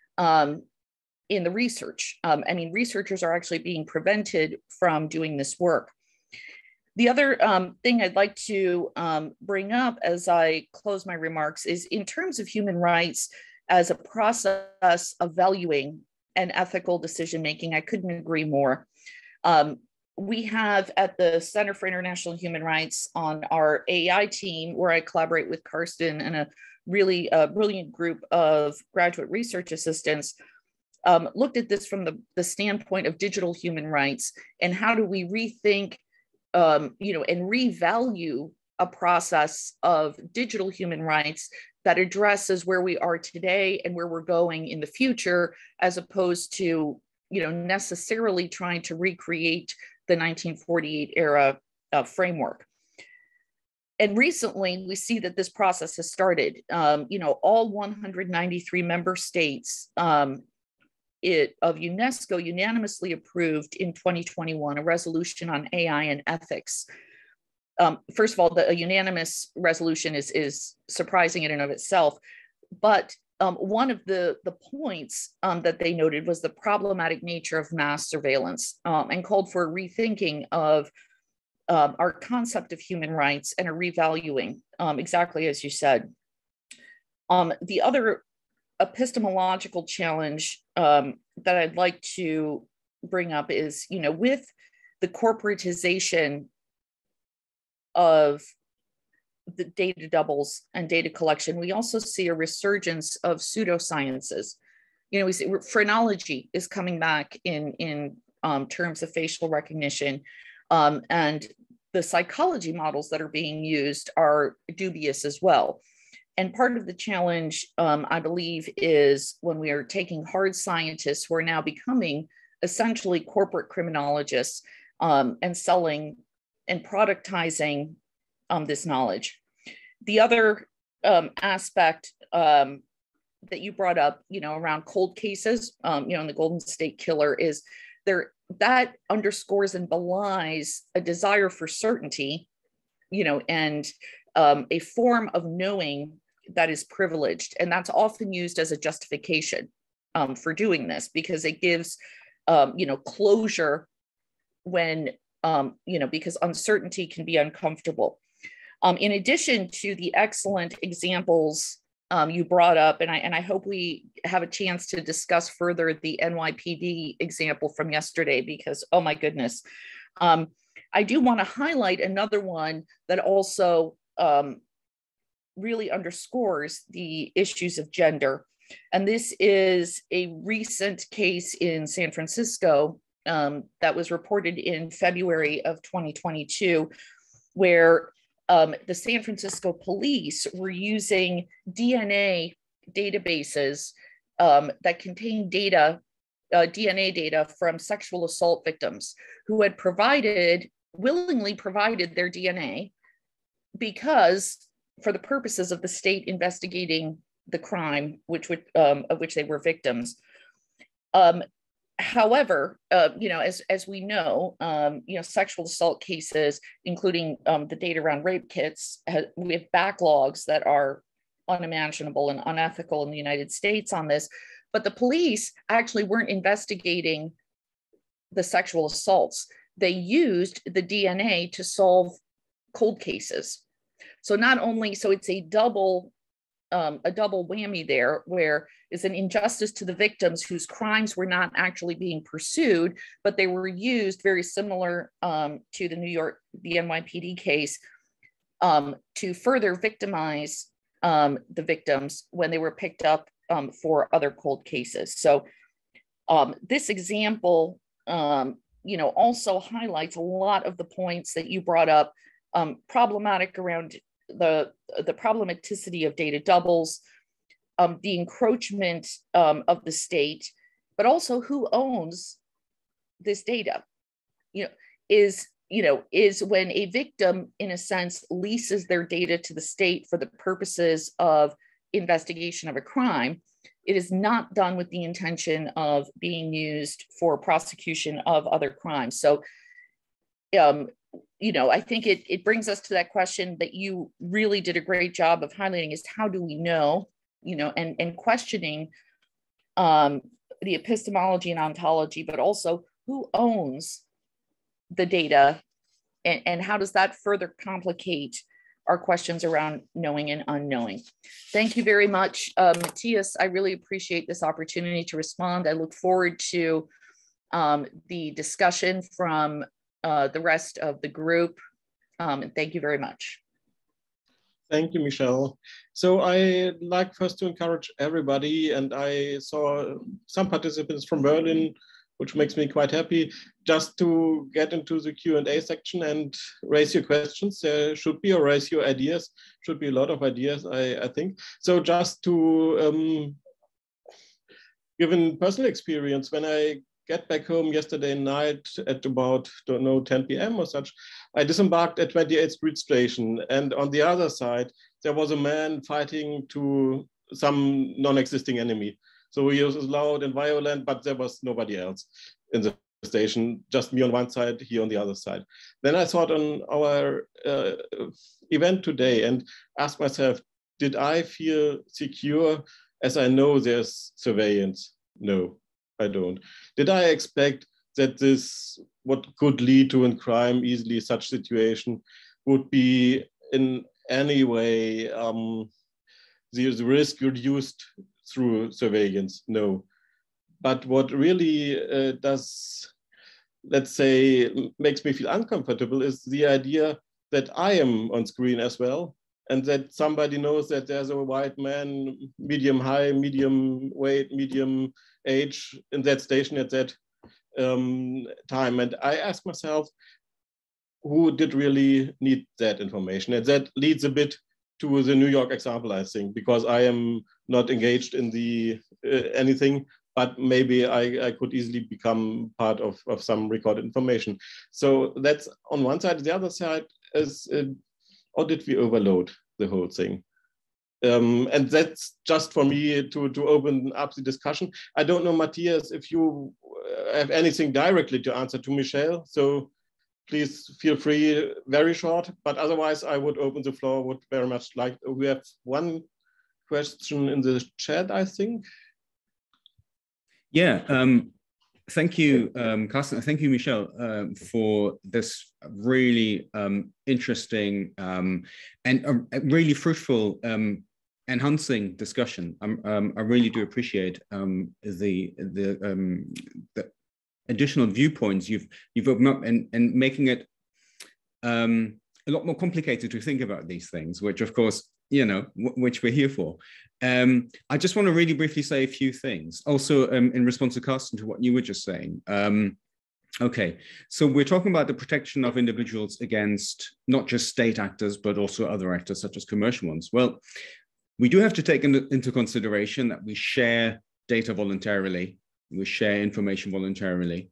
in the research. Researchers are actually being prevented from doing this work. The other thing I'd like to bring up as I close my remarks is, in terms of human rights as a process of valuing and ethical decision-making, I couldn't agree more. We have at the Center for International Human Rights on our AI team, where I collaborate with Karsten and a really brilliant group of graduate research assistants, looked at this from the standpoint of digital human rights, and how do we rethink, and revalue a process of digital human rights that addresses where we are today and where we're going in the future, as opposed to, necessarily trying to recreate the 1948 era framework. And recently, we see that this process has started. All 193 member states of UNESCO unanimously approved in 2021 a resolution on AI and ethics. First of all, a unanimous resolution is surprising in and of itself, but one of the points that they noted was the problematic nature of mass surveillance, and called for a rethinking of our concept of human rights and a revaluing, exactly as you said. The other epistemological challenge that I'd like to bring up is, with the corporatization of the data doubles and data collection, we also see a resurgence of pseudosciences. We see phrenology is coming back in terms of facial recognition, and the psychology models that are being used are dubious as well. And part of the challenge, I believe, is when we are taking hard scientists who are now becoming essentially corporate criminologists, and selling and productizing this knowledge. The other aspect that you brought up, around cold cases, and the Golden State Killer is there. That underscores and belies a desire for certainty, and a form of knowing that is privileged, and that's often used as a justification for doing this, because it gives closure when because uncertainty can be uncomfortable. In addition to the excellent examples you brought up, and I hope we have a chance to discuss further the NYPD example from yesterday, because, oh my goodness, I do want to highlight another one that also really underscores the issues of gender. And this is a recent case in San Francisco that was reported in February of 2022, where the San Francisco police were using DNA databases that contain DNA data from sexual assault victims who had willingly provided their DNA because for the purposes of the state investigating the crime of which they were victims. However, as we know, sexual assault cases, including the data around rape kits, we have backlogs that are unimaginable and unethical in the United States on this. But the police actually weren't investigating the sexual assaults. They used the DNA to solve cold cases. So it's a double a double whammy there, where is an injustice to the victims whose crimes were not actually being pursued, but they were used, very similar to the NYPD case, to further victimize the victims when they were picked up for other cold cases. So this example, also highlights a lot of the points that you brought up, problematic around the problematicity of data doubles, the encroachment of the state, but also who owns this data. Is when a victim, in a sense, leases their data to the state for the purposes of investigation of a crime, it is not done with the intention of being used for prosecution of other crimes. So, I think it brings us to that question that you really did a great job of highlighting, is how do we know, and questioning the epistemology and ontology, but also who owns the data, and how does that further complicate our questions around knowing and unknowing. Thank you very much, Matthias. I really appreciate this opportunity to respond. I look forward to the discussion from the rest of the group. And thank you very much. Thank you, Michelle. So I'd like first to encourage everybody, and I saw some participants from Berlin, which makes me quite happy, just to get into the Q&A section and raise your questions. There should be, or raise your ideas. Should be a lot of ideas, I think. So just to give a personal experience, when I get back home yesterday night at about, 10 p.m. or such, I disembarked at 28th Street Station. And on the other side, there was a man fighting to some non-existing enemy. So he was loud and violent, but there was nobody else in the station, just me on one side, he on the other side. Then I thought on our event today and asked myself, did I feel secure as I know there's surveillance? No, I don't. Did I expect that this, what could lead to a crime easily, such situation would be in any way the risk reduced through surveillance? No. But what really does, let's say, makes me feel uncomfortable is the idea that I am on screen as well, and that somebody knows that there's a white man, medium height, medium weight, medium age in that station at that time. And I ask myself, who did really need that information? And that leads a bit to the New York example, I think, because I am not engaged in the anything, but maybe I could easily become part of some recorded information. So that's on one side. The other side is, or did we overload the whole thing? And that's just for me to open up the discussion. I don't know, Matthias, if you have anything directly to answer to Michelle. So please feel free, very short, but otherwise I would open the floor, would very much like, we have one question in the chat, I think. Yeah, thank you, Carsten. Thank you, Michelle, for this really interesting and really fruitful, enhancing discussion. I really do appreciate the additional viewpoints you've opened up and making it a lot more complicated to think about these things, which of course, which we're here for. I just want to really briefly say a few things. Also, in response to Carsten, to what you were just saying. Okay, so we're talking about the protection of individuals against not just state actors, but also other actors such as commercial ones. Well, we do have to take into consideration that we share data voluntarily, we share information voluntarily,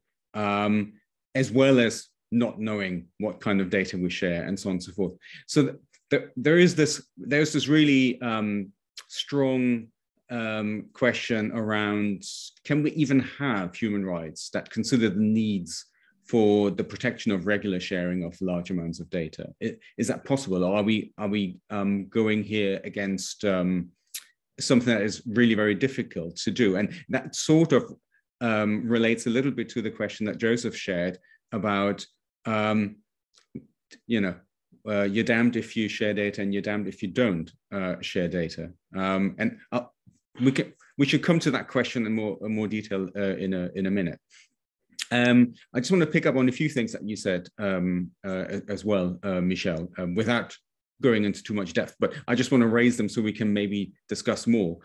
as well as not knowing what kind of data we share and so on and so forth. So there's this really strong question around, can we even have human rights that consider the needs for the protection of regular sharing of large amounts of data? Is that possible? Or are we going here against something that is really very difficult to do? And that sort of relates a little bit to the question that Joseph shared about, you're damned if you share data and you're damned if you don't share data. And we should come to that question in more detail in a minute. I just want to pick up on a few things that you said as well, Michelle, without going into too much depth, but I just want to raise them so we can maybe discuss more.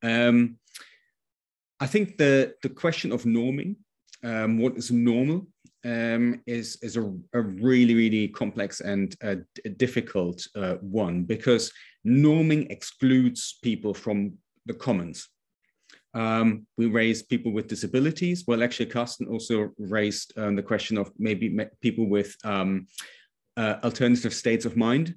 I think the question of norming, what is normal, is a really, really complex and difficult one, because norming excludes people from the commons. We raised people with disabilities. Well, actually, Carsten also raised the question of maybe people with alternative states of mind,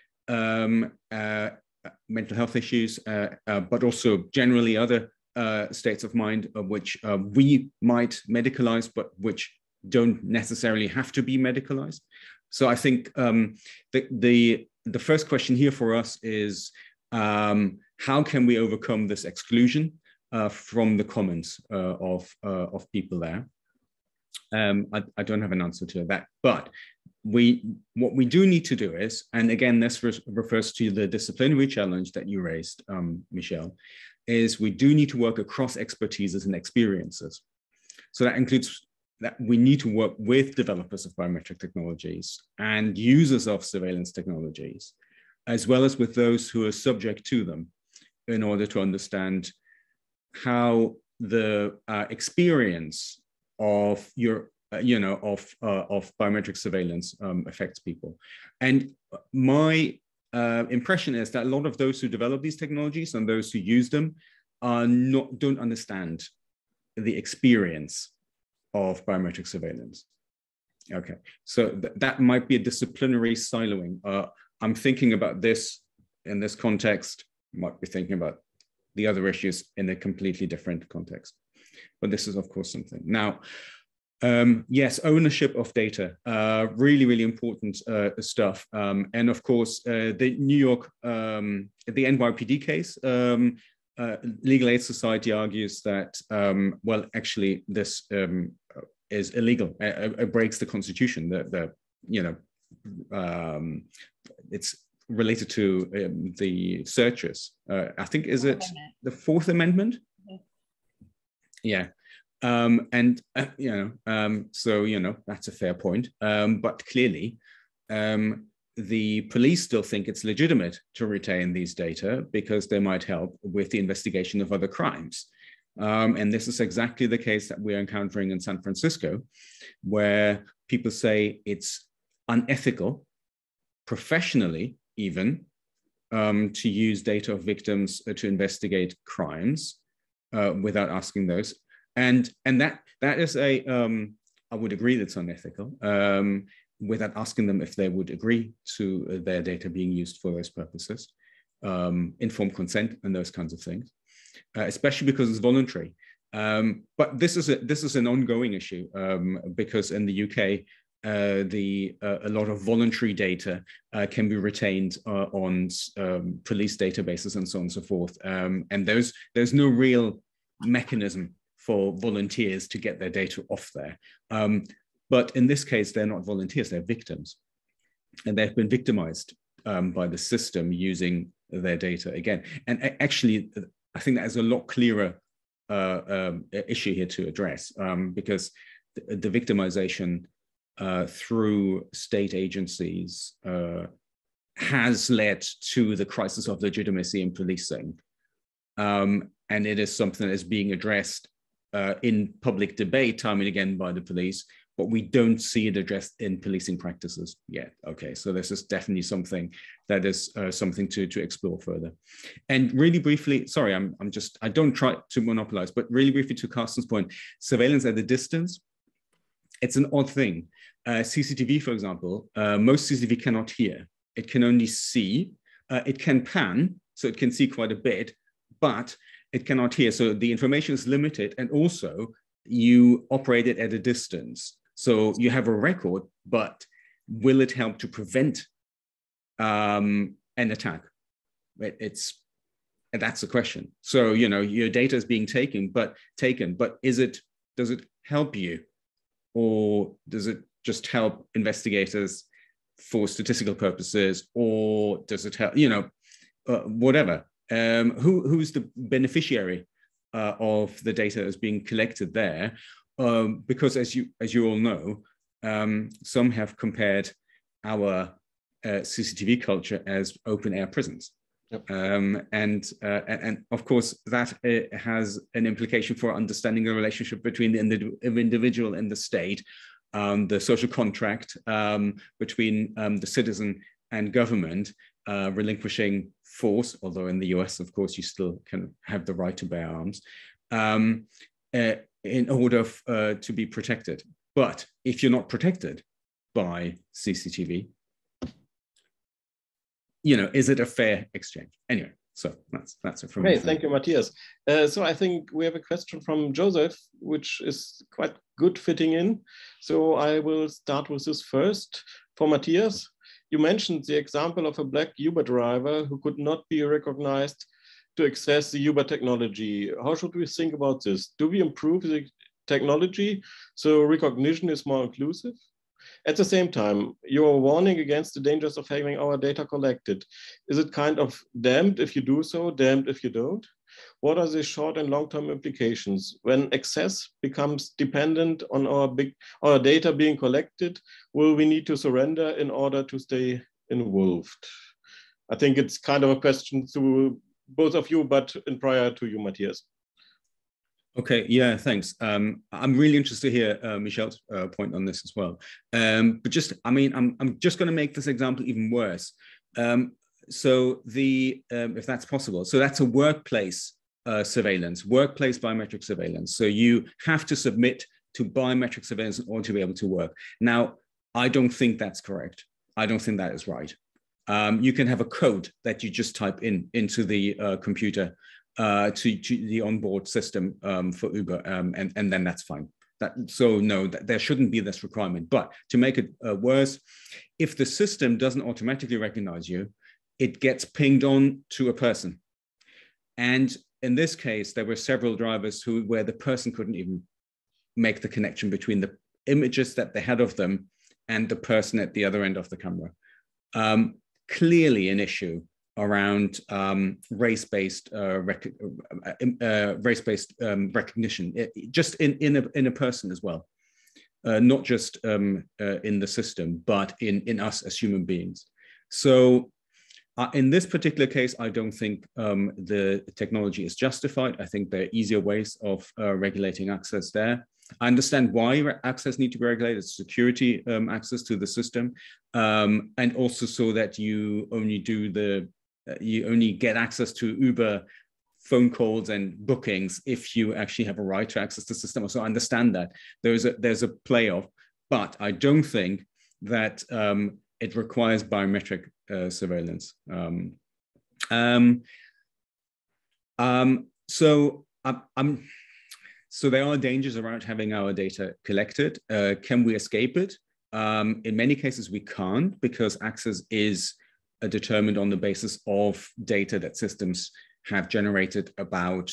mental health issues, but also generally other states of mind of which we might medicalize, but which don't necessarily have to be medicalized. So I think the first question here for us is how can we overcome this exclusion from the commons of people there? I don't have an answer to that, but what we do need to do is, and again, this refers to the disciplinary challenge that you raised, Michelle, is we do need to work across expertises and experiences. So that includes that we need to work with developers of biometric technologies and users of surveillance technologies, as well as with those who are subject to them, in order to understand how the experience of your of biometric surveillance affects people. And my impression is that a lot of those who develop these technologies and those who use them don't understand the experience of biometric surveillance. Okay, so that might be a disciplinary siloing. I'm thinking about this in this context, might be thinking about the other issues in a completely different context. But this is, of course, something. Now, yes, ownership of data, really, really important stuff. And of course, the New York, the NYPD case, Legal Aid Society argues that, well, actually, this is illegal. It breaks the Constitution. It's related to the searches. I think, is it the Fourth Amendment? Mm-hmm. Yeah. So, that's a fair point. But clearly, the police still think it's legitimate to retain these data because they might help with the investigation of other crimes. And this is exactly the case that we're encountering in San Francisco, where people say it's unethical, professionally even, to use data of victims to investigate crimes without asking those. And that is I would agree that's unethical, without asking them if they would agree to their data being used for those purposes, informed consent and those kinds of things, especially because it's voluntary. But this is an ongoing issue, because in the UK, a lot of voluntary data can be retained on police databases and so on and so forth. And there's no real mechanism for volunteers to get their data off there. But in this case, they're not volunteers, they're victims. And they've been victimized by the system using their data again. And actually, I think that is a lot clearer issue here to address, because the victimization through state agencies has led to the crisis of legitimacy in policing. And it is something that is being addressed in public debate time and again by the police, but we don't see it addressed in policing practices yet. Okay, so this is definitely something that is something to explore further. And really briefly, sorry, I don't try to monopolize, but really briefly to Carsten's point, surveillance at a distance, it's an odd thing. CCTV, for example, most CCTV cannot hear. It can only see. It can pan, so it can see quite a bit, but it cannot hear. So the information is limited, and also you operate it at a distance. So you have a record, but will it help to prevent an attack? And that's the question. So, your data is being taken, but does it help you? Or does it just help investigators for statistical purposes, or does it help, you know, whatever? Who's the beneficiary of the data that's being collected there? Because as you all know, some have compared our CCTV culture as open air prisons. Yep. And of course, that has an implication for understanding the relationship between the individual and the state, the social contract between the citizen and government, relinquishing force, although in the US, of course, you still can have the right to bear arms, in order to be protected. But if you're not protected by CCTV, you know, is it a fair exchange? Anyway, so that's it from me. Okay, thank you, Matthias. So I think we have a question from Joseph, which is quite good fitting in. So I will start with this first. For Matthias, you mentioned the example of a black Uber driver who could not be recognized to access the Uber technology. How should we think about this? Do we improve the technology so recognition is more inclusive? At the same time, you are warning against the dangers of having our data collected. Is it kind of damned if you do so, damned if you don't? What are the short and long-term implications? When access becomes dependent on our data being collected, will we need to surrender in order to stay involved? I think it's kind of a question to both of you, but in prior to you, Matthias. Okay, yeah, thanks. I'm really interested to hear Michelle's point on this as well. But just, I mean, I'm just going to make this example even worse. So if that's possible, so that's a workplace surveillance, workplace biometric surveillance. So you have to submit to biometric surveillance in order to be able to work. Now, I don't think that's correct. I don't think that is right. You can have a code that you just type into the computer to the onboard system for Uber, and then that's fine. So no, there shouldn't be this requirement. But to make it worse, if the system doesn't automatically recognize you, it gets pinged on to a person. And in this case, there were several drivers where the person couldn't even make the connection between the images that they had of them and the person at the other end of the camera. Clearly an issue around race-based recognition, just in a person as well, not just in the system, but in us as human beings. So in this particular case, I don't think the technology is justified. I think there are easier ways of regulating access there. I understand why access need to be regulated, security access to the system, and also so that you only get access to Uber phone calls and bookings if you actually have a right to access the system. So I understand that there's a play-off, but I don't think that it requires biometric surveillance. So there are dangers around having our data collected. Can we escape it? In many cases, we can't, because access is determined on the basis of data that systems have generated about,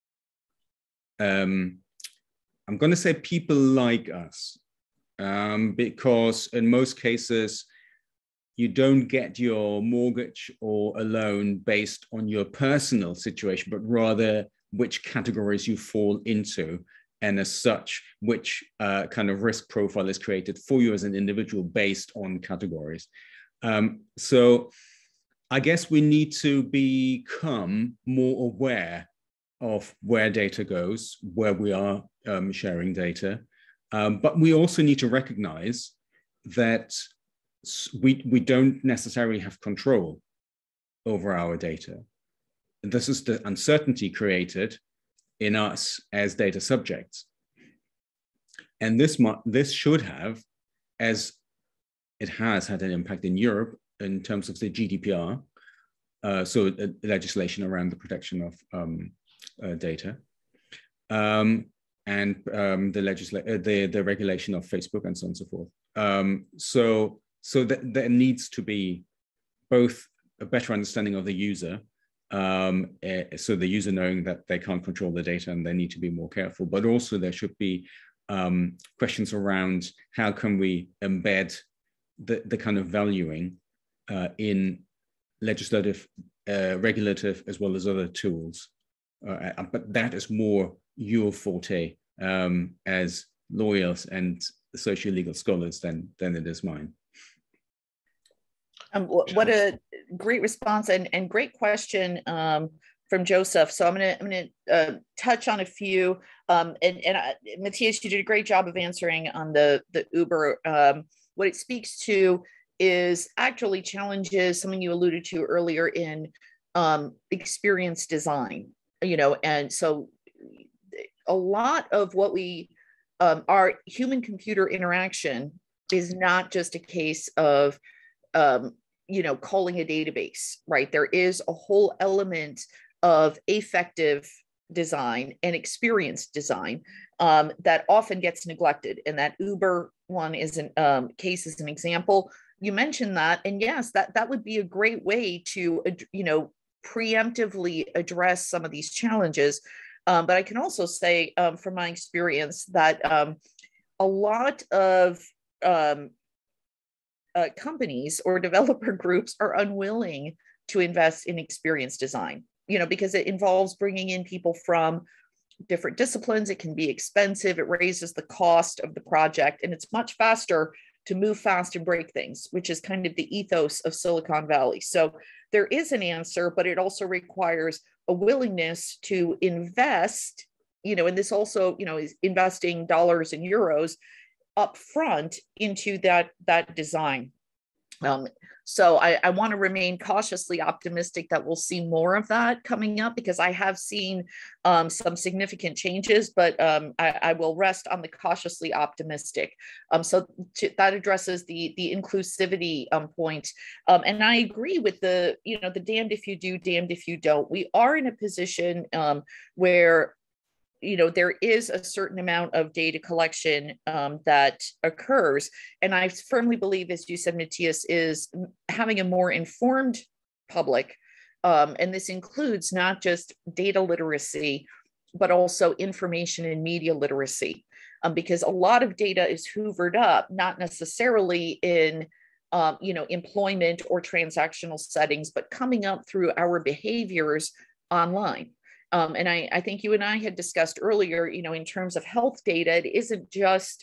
I'm going to say people like us, because in most cases, you don't get your mortgage or a loan based on your personal situation, but rather which categories you fall into, and as such, which kind of risk profile is created for you as an individual based on categories. So I guess we need to become more aware of where data goes, where we are sharing data, but we also need to recognize that we don't necessarily have control over our data. This is the uncertainty created in us as data subjects. And this should have, as it has had an impact in Europe in terms of the GDPR, so legislation around the protection of data, and the regulation of Facebook and so on and so forth. So that there needs to be both a better understanding of the user, so the user knowing that they can't control the data and they need to be more careful, but also there should be questions around how can we embed the kind of valuing in legislative, regulative, as well as other tools. But that is more your forte as lawyers and socio-legal scholars than it is mine. What a great response and great question from Joseph. So I'm gonna touch on a few. Matthias, you did a great job of answering on the Uber. What it speaks to is actually challenges, something you alluded to earlier in experience design. And so a lot of what we our human-computer interaction is not just a case of calling a database, right? There is a whole element of affective design and experience design that often gets neglected. And that Uber one is an case is an example. You mentioned that, and yes, that would be a great way to preemptively address some of these challenges. But I can also say from my experience that a lot of companies or developer groups are unwilling to invest in experience design, because it involves bringing in people from different disciplines. It can be expensive. It raises the cost of the project, and it's much faster to move fast and break things, which is kind of the ethos of Silicon Valley. So there is an answer, but it also requires a willingness to invest, and this also, is investing dollars and euros up front into that design. So I want to remain cautiously optimistic that we'll see more of that coming up, because I have seen some significant changes, but I will rest on the cautiously optimistic. That addresses the inclusivity point. And I agree with the damned if you do, damned if you don't. We are in a position where there is a certain amount of data collection that occurs. And I firmly believe, as you said, Matthias, is having a more informed public. And this includes not just data literacy, but also information and media literacy, because a lot of data is hoovered up, not necessarily in employment or transactional settings, but coming up through our behaviors online. And I think you and I had discussed earlier, in terms of health data, it isn't just,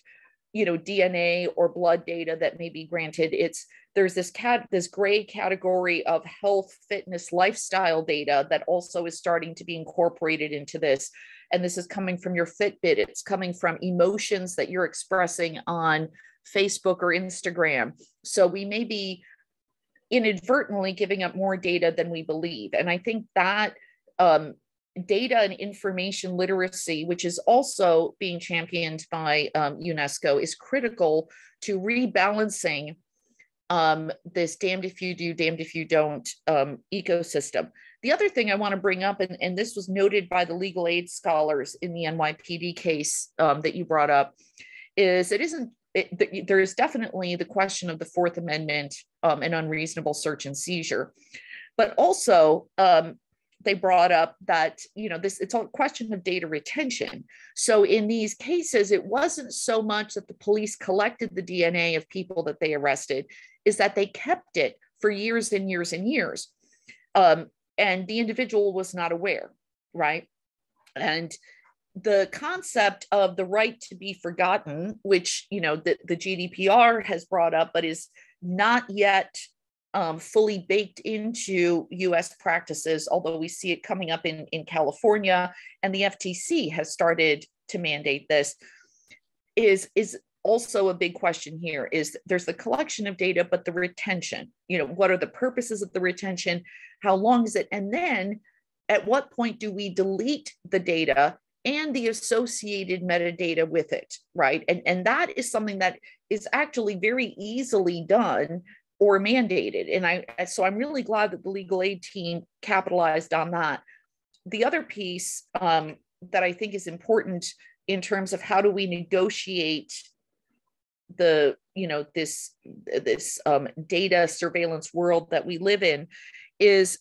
DNA or blood data that may be granted. There's this gray category of health, fitness, lifestyle data that also is starting to be incorporated into this. And this is coming from your Fitbit. It's coming from emotions that you're expressing on Facebook or Instagram. So we may be inadvertently giving up more data than we believe. And I think that data and information literacy, which is also being championed by UNESCO, is critical to rebalancing this damned if you do, damned if you don't ecosystem. The other thing I want to bring up, and this was noted by the legal aid scholars in the NYPD case that you brought up, is there is definitely the question of the Fourth Amendment and unreasonable search and seizure, but also they brought up that, it's a question of data retention. So in these cases, it wasn't so much that the police collected the DNA of people that they arrested, is that they kept it for years and years and years. And the individual was not aware, right? And the concept of the right to be forgotten, which, the GDPR has brought up, but is not yet fully baked into US practices, although we see it coming up in California, and the FTC has started to mandate this, is also a big question here. Is there's the collection of data, but the retention, what are the purposes of the retention? How long is it? And then at what point do we delete the data and the associated metadata with it, right? And that is something that is actually very easily done or mandated. And so I'm really glad that the legal aid team capitalized on that. The other piece that I think is important in terms of how do we negotiate the, this data surveillance world that we live in is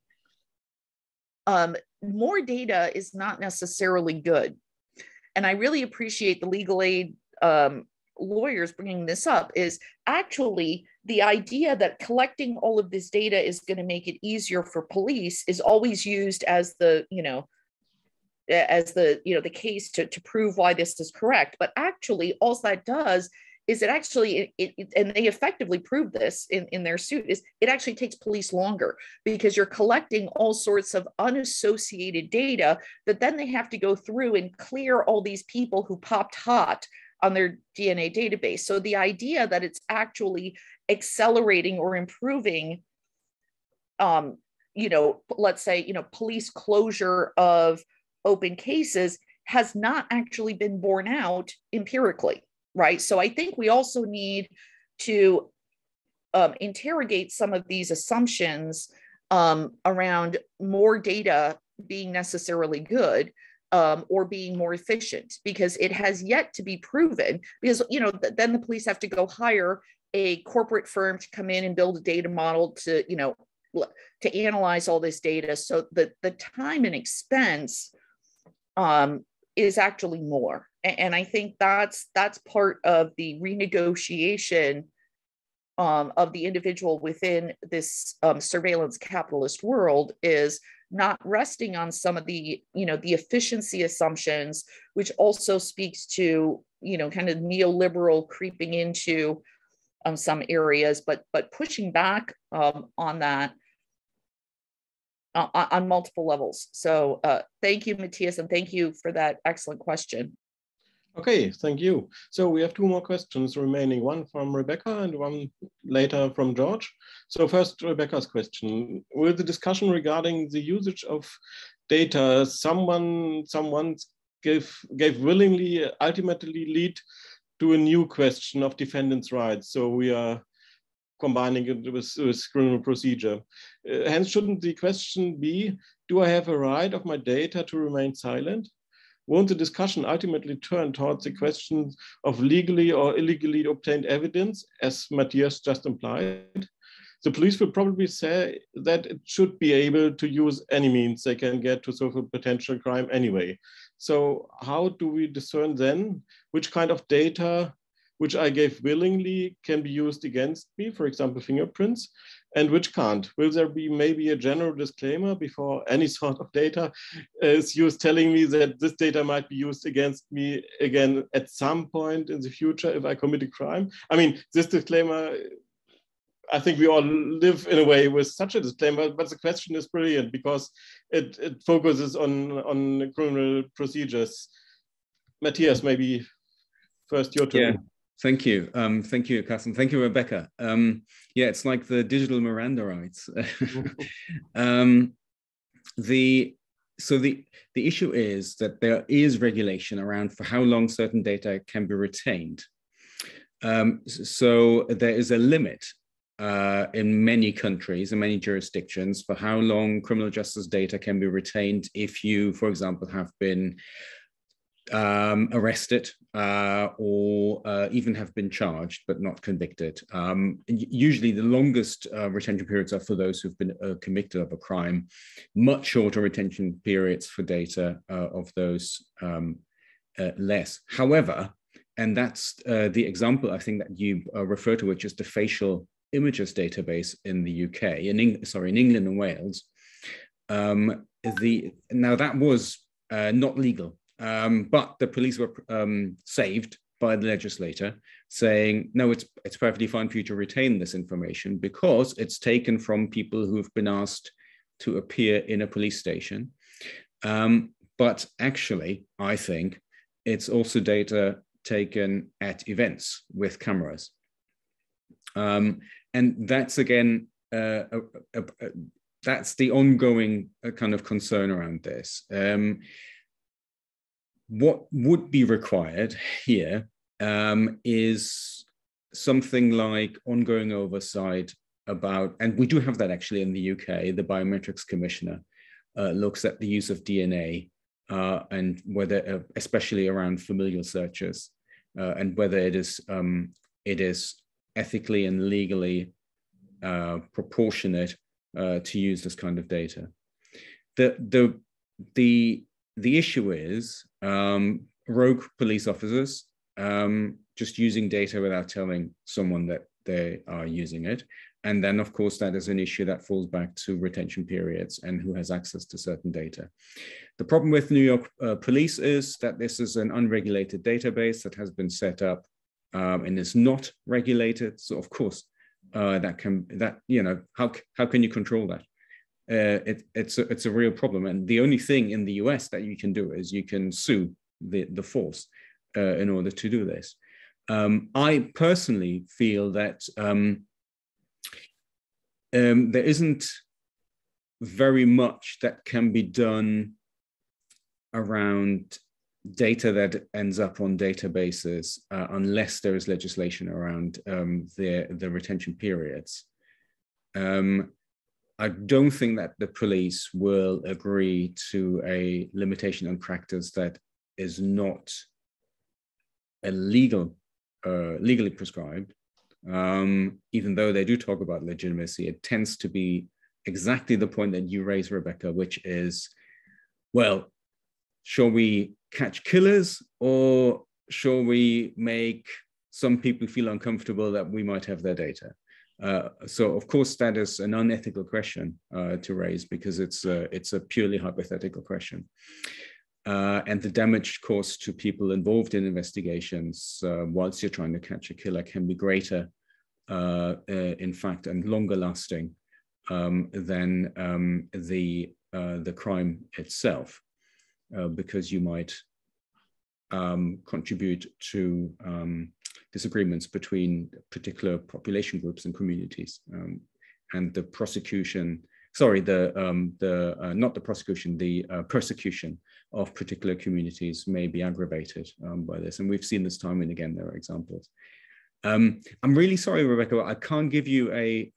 more data is not necessarily good. And I really appreciate the legal aid lawyers bringing this up is actually the idea that collecting all of this data is going to make it easier for police is always used as the, the case to prove why this is correct. But actually, all that does is it actually, and they effectively prove this in their suit, is it actually takes police longer because you're collecting all sorts of unassociated data that then they have to go through and clear all these people who popped hot on their DNA database. So the idea that it's actually accelerating or improving, let's say, police closure of open cases has not actually been borne out empirically. Right. So I think we also need to interrogate some of these assumptions around more data being necessarily good or being more efficient, because it has yet to be proven, because, then the police have to go hire a corporate firm to come in and build a data model to analyze all this data. So the time and expense is actually more. And I think that's part of the renegotiation of the individual within this surveillance capitalist world, is not resting on some of the, the efficiency assumptions, which also speaks to, kind of neoliberal creeping into some areas, but pushing back on that on multiple levels. So thank you, Matthias, and thank you for that excellent question. Okay, thank you. So we have two more questions remaining, one from Rebecca and one later from George. So first, Rebecca's question. Will the discussion regarding the usage of data someone gave willingly ultimately lead to a new question of defendants' rights? So we are combining it with criminal procedure. Hence, shouldn't the question be, do I have a right of my data to remain silent? Won't the discussion ultimately turn towards the question of legally or illegally obtained evidence, as Matthias just implied? The police will probably say that it should be able to use any means they can get to solve a potential crime anyway. So how do we discern then which kind of data which I gave willingly can be used against me, for example, fingerprints, and which can't? Will there be maybe a general disclaimer before any sort of data is used telling me that this data might be used against me again at some point in the future if I commit a crime? I mean, this disclaimer, I think we all live in a way with such a disclaimer, but the question is brilliant because it focuses on criminal procedures. Matthias, maybe first your turn. Yeah. Thank you. Thank you, Carsten. Thank you, Rebecca. Yeah, it's like the digital Miranda rights. The issue is that there is regulation around for how long certain data can be retained. So there is a limit in many countries and many jurisdictions for how long criminal justice data can be retained if you, for example, have been arrested or even have been charged but not convicted. Usually the longest retention periods are for those who've been convicted of a crime, much shorter retention periods for data of those less. However, and that's the example I think that you refer to, which is the facial images database in the UK, in England and Wales. Now that was not legal. But the police were saved by the legislator saying, no, it's perfectly fine for you to retain this information because it's taken from people who've been asked to appear in a police station. But actually, I think it's also data taken at events with cameras. And that's, again, that's the ongoing kind of concern around this. What would be required here is something like ongoing oversight about, and we do have that actually in the UK, the Biometrics Commissioner looks at the use of DNA and whether, especially around familial searches, and whether it is ethically and legally proportionate to use this kind of data. The issue is rogue police officers just using data without telling someone that they are using it. And then, of course, that is an issue that falls back to retention periods and who has access to certain data. The problem with New York police is that this is an unregulated database that has been set up and is not regulated. So, of course, how can you control that? It's a real problem. And the only thing in the US that you can do is you can sue the force in order to do this. I personally feel that there isn't very much that can be done around data that ends up on databases unless there is legislation around the retention periods. I don't think that the police will agree to a limitation on practice that is not legally prescribed. Even though they do talk about legitimacy, it tends to be exactly the point that you raise, Rebecca, which is, well, shall we catch killers or shall we make some people feel uncomfortable that we might have their data? So, of course, that is an unethical question to raise because it's a purely hypothetical question. And the damage caused to people involved in investigations whilst you're trying to catch a killer can be greater, in fact, and longer lasting than the crime itself, because you might contribute to disagreements between particular population groups and communities, and the prosecution. Sorry, not the prosecution, the persecution of particular communities may be aggravated by this, and we've seen this time and again. There are examples. I'm really sorry, Rebecca. I can't give you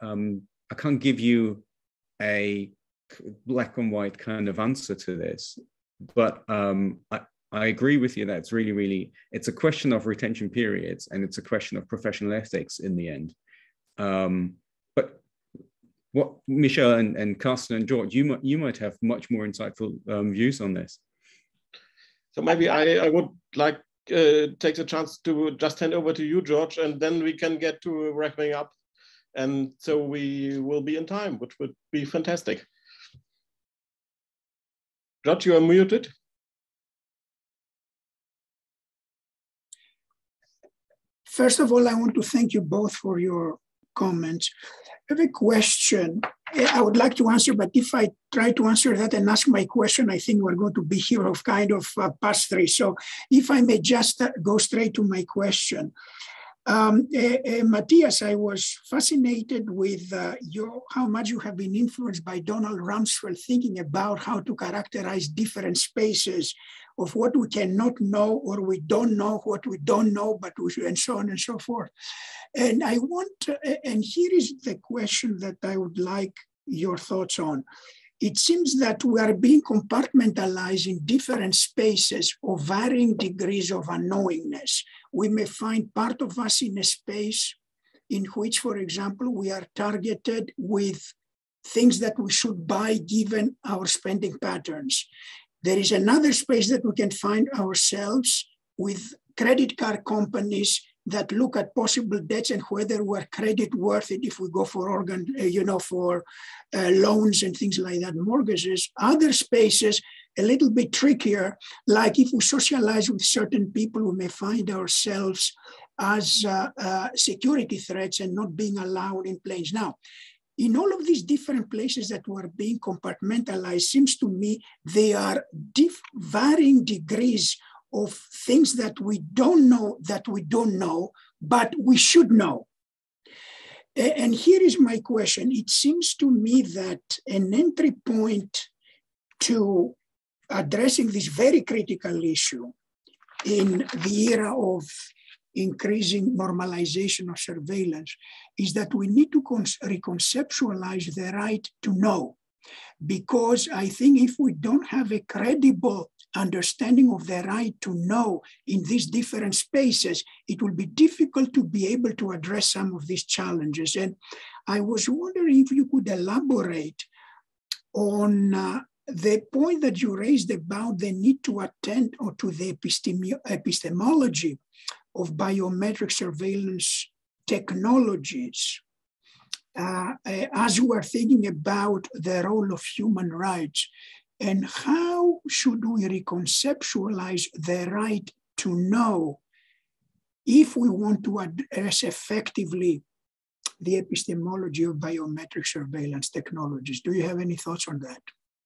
a black and white kind of answer to this, but I agree with you that it's really it's a question of retention periods and it's a question of professional ethics in the end. But what Michelle and Carsten and George, you might have much more insightful views on this. So maybe I would like take the chance to just hand over to you, George, and then we can get to wrapping up. And so we will be in time, which would be fantastic. George, you are muted. First of all, I want to thank you both for your comments. I have a question I would like to answer, but if I try to answer that and ask my question, I think we're going to be here of kind of past three. So if I may just go straight to my question. Matthias, I was fascinated with how much you have been influenced by Donald Rumsfeld thinking about how to characterize different spaces of what we cannot know, or we don't know what we don't know, but we should, and so on and so forth. And I want, and here is the question that I would like your thoughts on. It seems that we are being compartmentalized in different spaces of varying degrees of unknowingness. We may find part of us in a space in which, for example, we are targeted with things that we should buy given our spending patterns. There is another space that we can find ourselves with credit card companies that look at possible debts and whether we're credit worthy if we go for loans and things like that, mortgages. Other spaces, a little bit trickier, like if we socialize with certain people, we may find ourselves as security threats and not being allowed in planes. Now, in all of these different places that were being compartmentalized, seems to me they are varying degrees of things that we don't know, but we should know. And here is my question. It seems to me that an entry point to addressing this very critical issue in the era of increasing normalization of surveillance is that we need to reconceptualize the right to know. Because I think if we don't have a credible understanding of the right to know in these different spaces, it will be difficult to be able to address some of these challenges. And I was wondering if you could elaborate on the point that you raised about the need to attend or to the epistemology of biometric surveillance technologies, as we are thinking about the role of human rights, and how should we reconceptualize the right to know if we want to address effectively the epistemology of biometric surveillance technologies? Do you have any thoughts on that?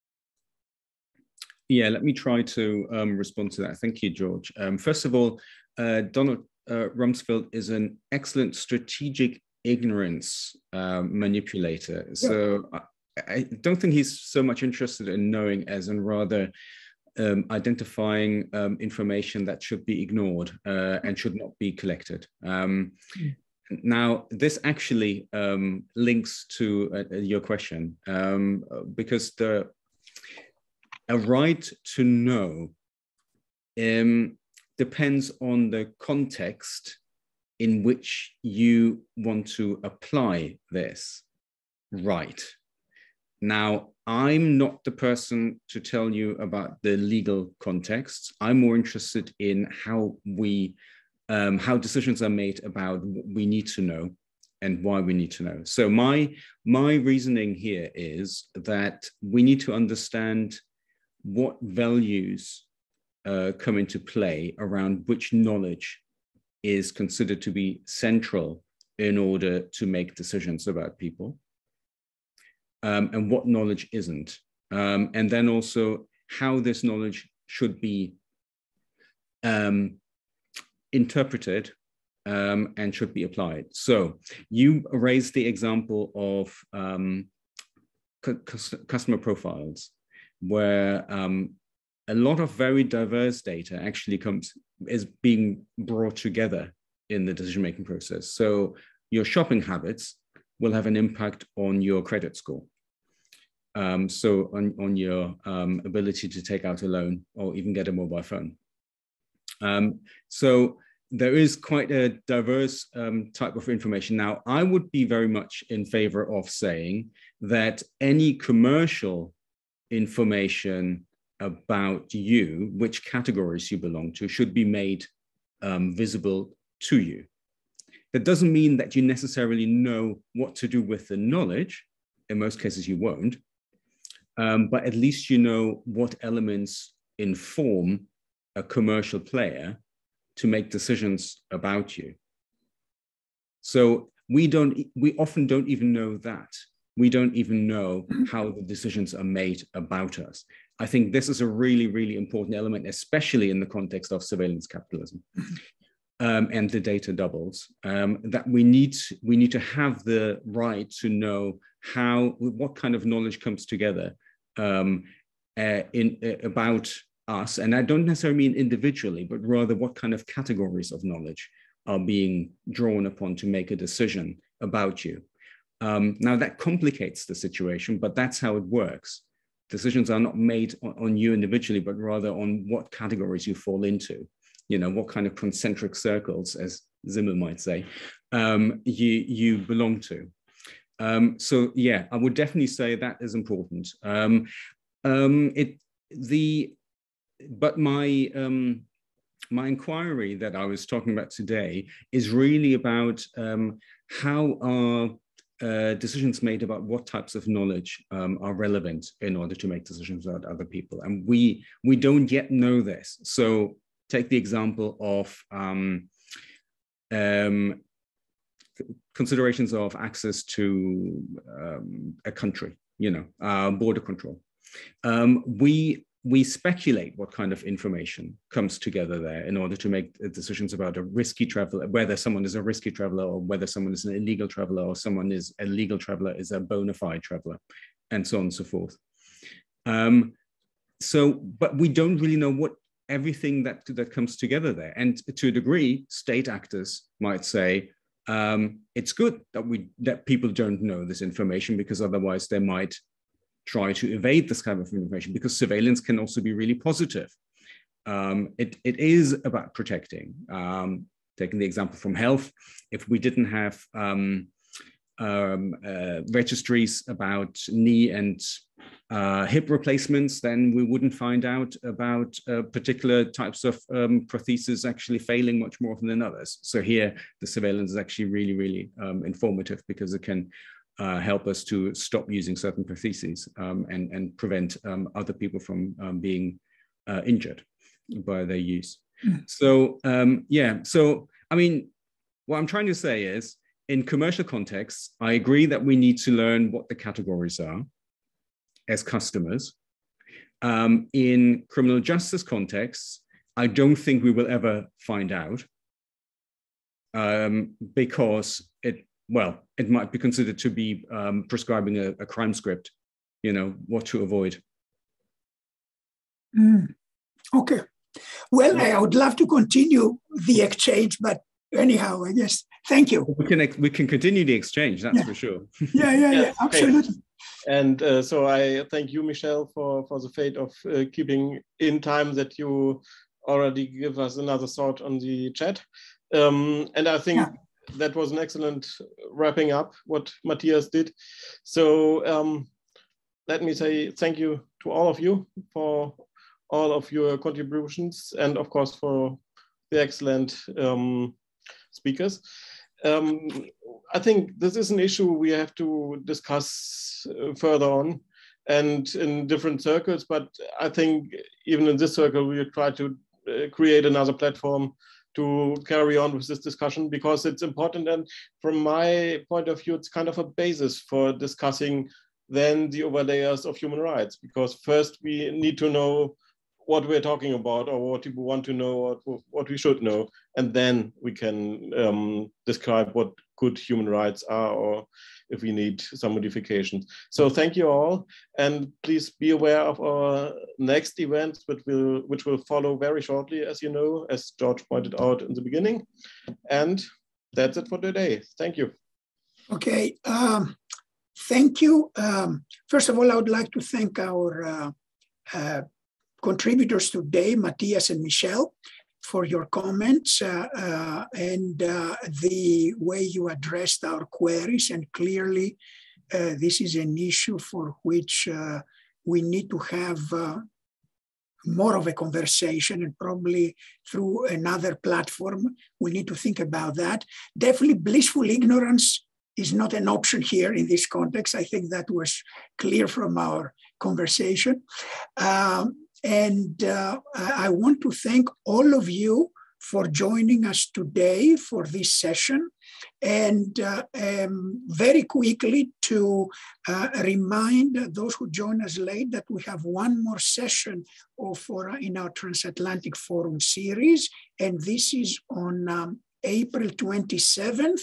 Yeah, let me try to respond to that. Thank you, George. First of all, Donald Rumsfeld is an excellent strategic ignorance manipulator. Yeah. So I don't think he's so much interested in knowing as in rather identifying information that should be ignored and should not be collected. Now, this actually links to your question, because a right to know depends on the context in which you want to apply this right. Now, I'm not the person to tell you about the legal context. I'm more interested in how how decisions are made about what we need to know and why we need to know. So my reasoning here is that we need to understand what values come into play around which knowledge is considered to be central in order to make decisions about people, and what knowledge isn't. And then also how this knowledge should be interpreted and should be applied. So you raised the example of customer profiles, where a lot of very diverse data actually is being brought together in the decision-making process. So your shopping habits will have an impact on your credit score. So on your ability to take out a loan or even get a mobile phone. So there is quite a diverse type of information. Now, I would be very much in favor of saying that any commercial information about you, which categories you belong to, should be made visible to you. That doesn't mean that you necessarily know what to do with the knowledge. In most cases, you won't. But at least you know what elements inform a commercial player to make decisions about you. So we often don't even know that. We don't even know how the decisions are made about us. I think this is a really, really important element, especially in the context of surveillance capitalism and the data doubles, that we need to have the right to know what kind of knowledge comes together about us. And I don't necessarily mean individually, but rather what kind of categories of knowledge are being drawn upon to make a decision about you. Now that complicates the situation, but that's how it works. Decisions are not made on you individually, but rather on what categories you fall into, what kind of concentric circles, as Zimmer might say, you belong to. So yeah, I would definitely say that is important. But my inquiry that I was talking about today is really about how are decisions made about what types of knowledge are relevant in order to make decisions about other people. And we don't yet know this. So take the example of considerations of access to a country, border control. We speculate what kind of information comes together there in order to make decisions about a risky traveler, whether someone is a risky traveler or whether someone is an illegal traveler or someone is a legal traveler, is a bona fide traveler, and so on and so forth. But we don't really know what everything that comes together there. And to a degree, state actors might say, it's good that people don't know this information, because otherwise they might try to evade this kind of information, because surveillance can also be really positive. It is about protecting. Taking the example from health, if we didn't have registries about knee and hip replacements, then we wouldn't find out about particular types of prostheses actually failing much more often than others. So here, the surveillance is actually really, really informative because it can help us to stop using certain prostheses and prevent other people from being injured by their use. So yeah, so I mean, what I'm trying to say is, in commercial contexts, I agree that we need to learn what the categories are as customers. In criminal justice contexts, I don't think we will ever find out because it might be considered to be prescribing a crime script, what to avoid. Okay. Well, I would love to continue the exchange, but anyhow, I guess, thank you. We can continue the exchange, that's for sure. Yeah, absolutely. And so I thank you, Michelle, for the fate of keeping in time that you already give us another thought on the chat. And I think that was an excellent wrapping up what Matthias did. So let me say thank you to all of you for all of your contributions and of course for the excellent speakers. I think this is an issue we have to discuss further on and in different circles, but I think even in this circle, we will try to create another platform to carry on with this discussion because it's important. And from my point of view, it's kind of a basis for discussing then the overlayers of human rights, because first we need to know what we're talking about or what people want to know or what we should know. And then we can describe what good human rights are or if we need some modifications. So thank you all. And please be aware of our next events, which will follow very shortly, as you know, as George pointed out in the beginning. And that's it for today. Thank you. Okay. Thank you. First of all, I would like to thank our contributors today, Matthias and Michelle, for your comments and the way you addressed our queries. And clearly, this is an issue for which we need to have more of a conversation, and probably through another platform, we need to think about that. Definitely blissful ignorance is not an option here in this context. I think that was clear from our conversation. And I want to thank all of you for joining us today for this session. And very quickly to remind those who join us late that we have one more session in our Transatlantic Forum series. And this is on April 27th.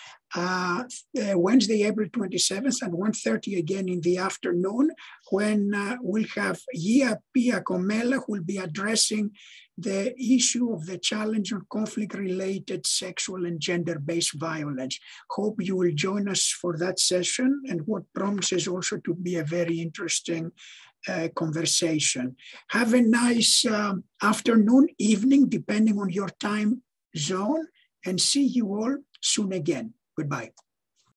Wednesday, April 27th at 1:30 again in the afternoon, when we'll have Yia Pia Komela, who will be addressing the issue of the challenge on conflict-related sexual and gender-based violence. Hope you will join us for that session, and what promises also to be a very interesting conversation. Have a nice afternoon, evening, depending on your time zone, and see you all soon again. Goodbye.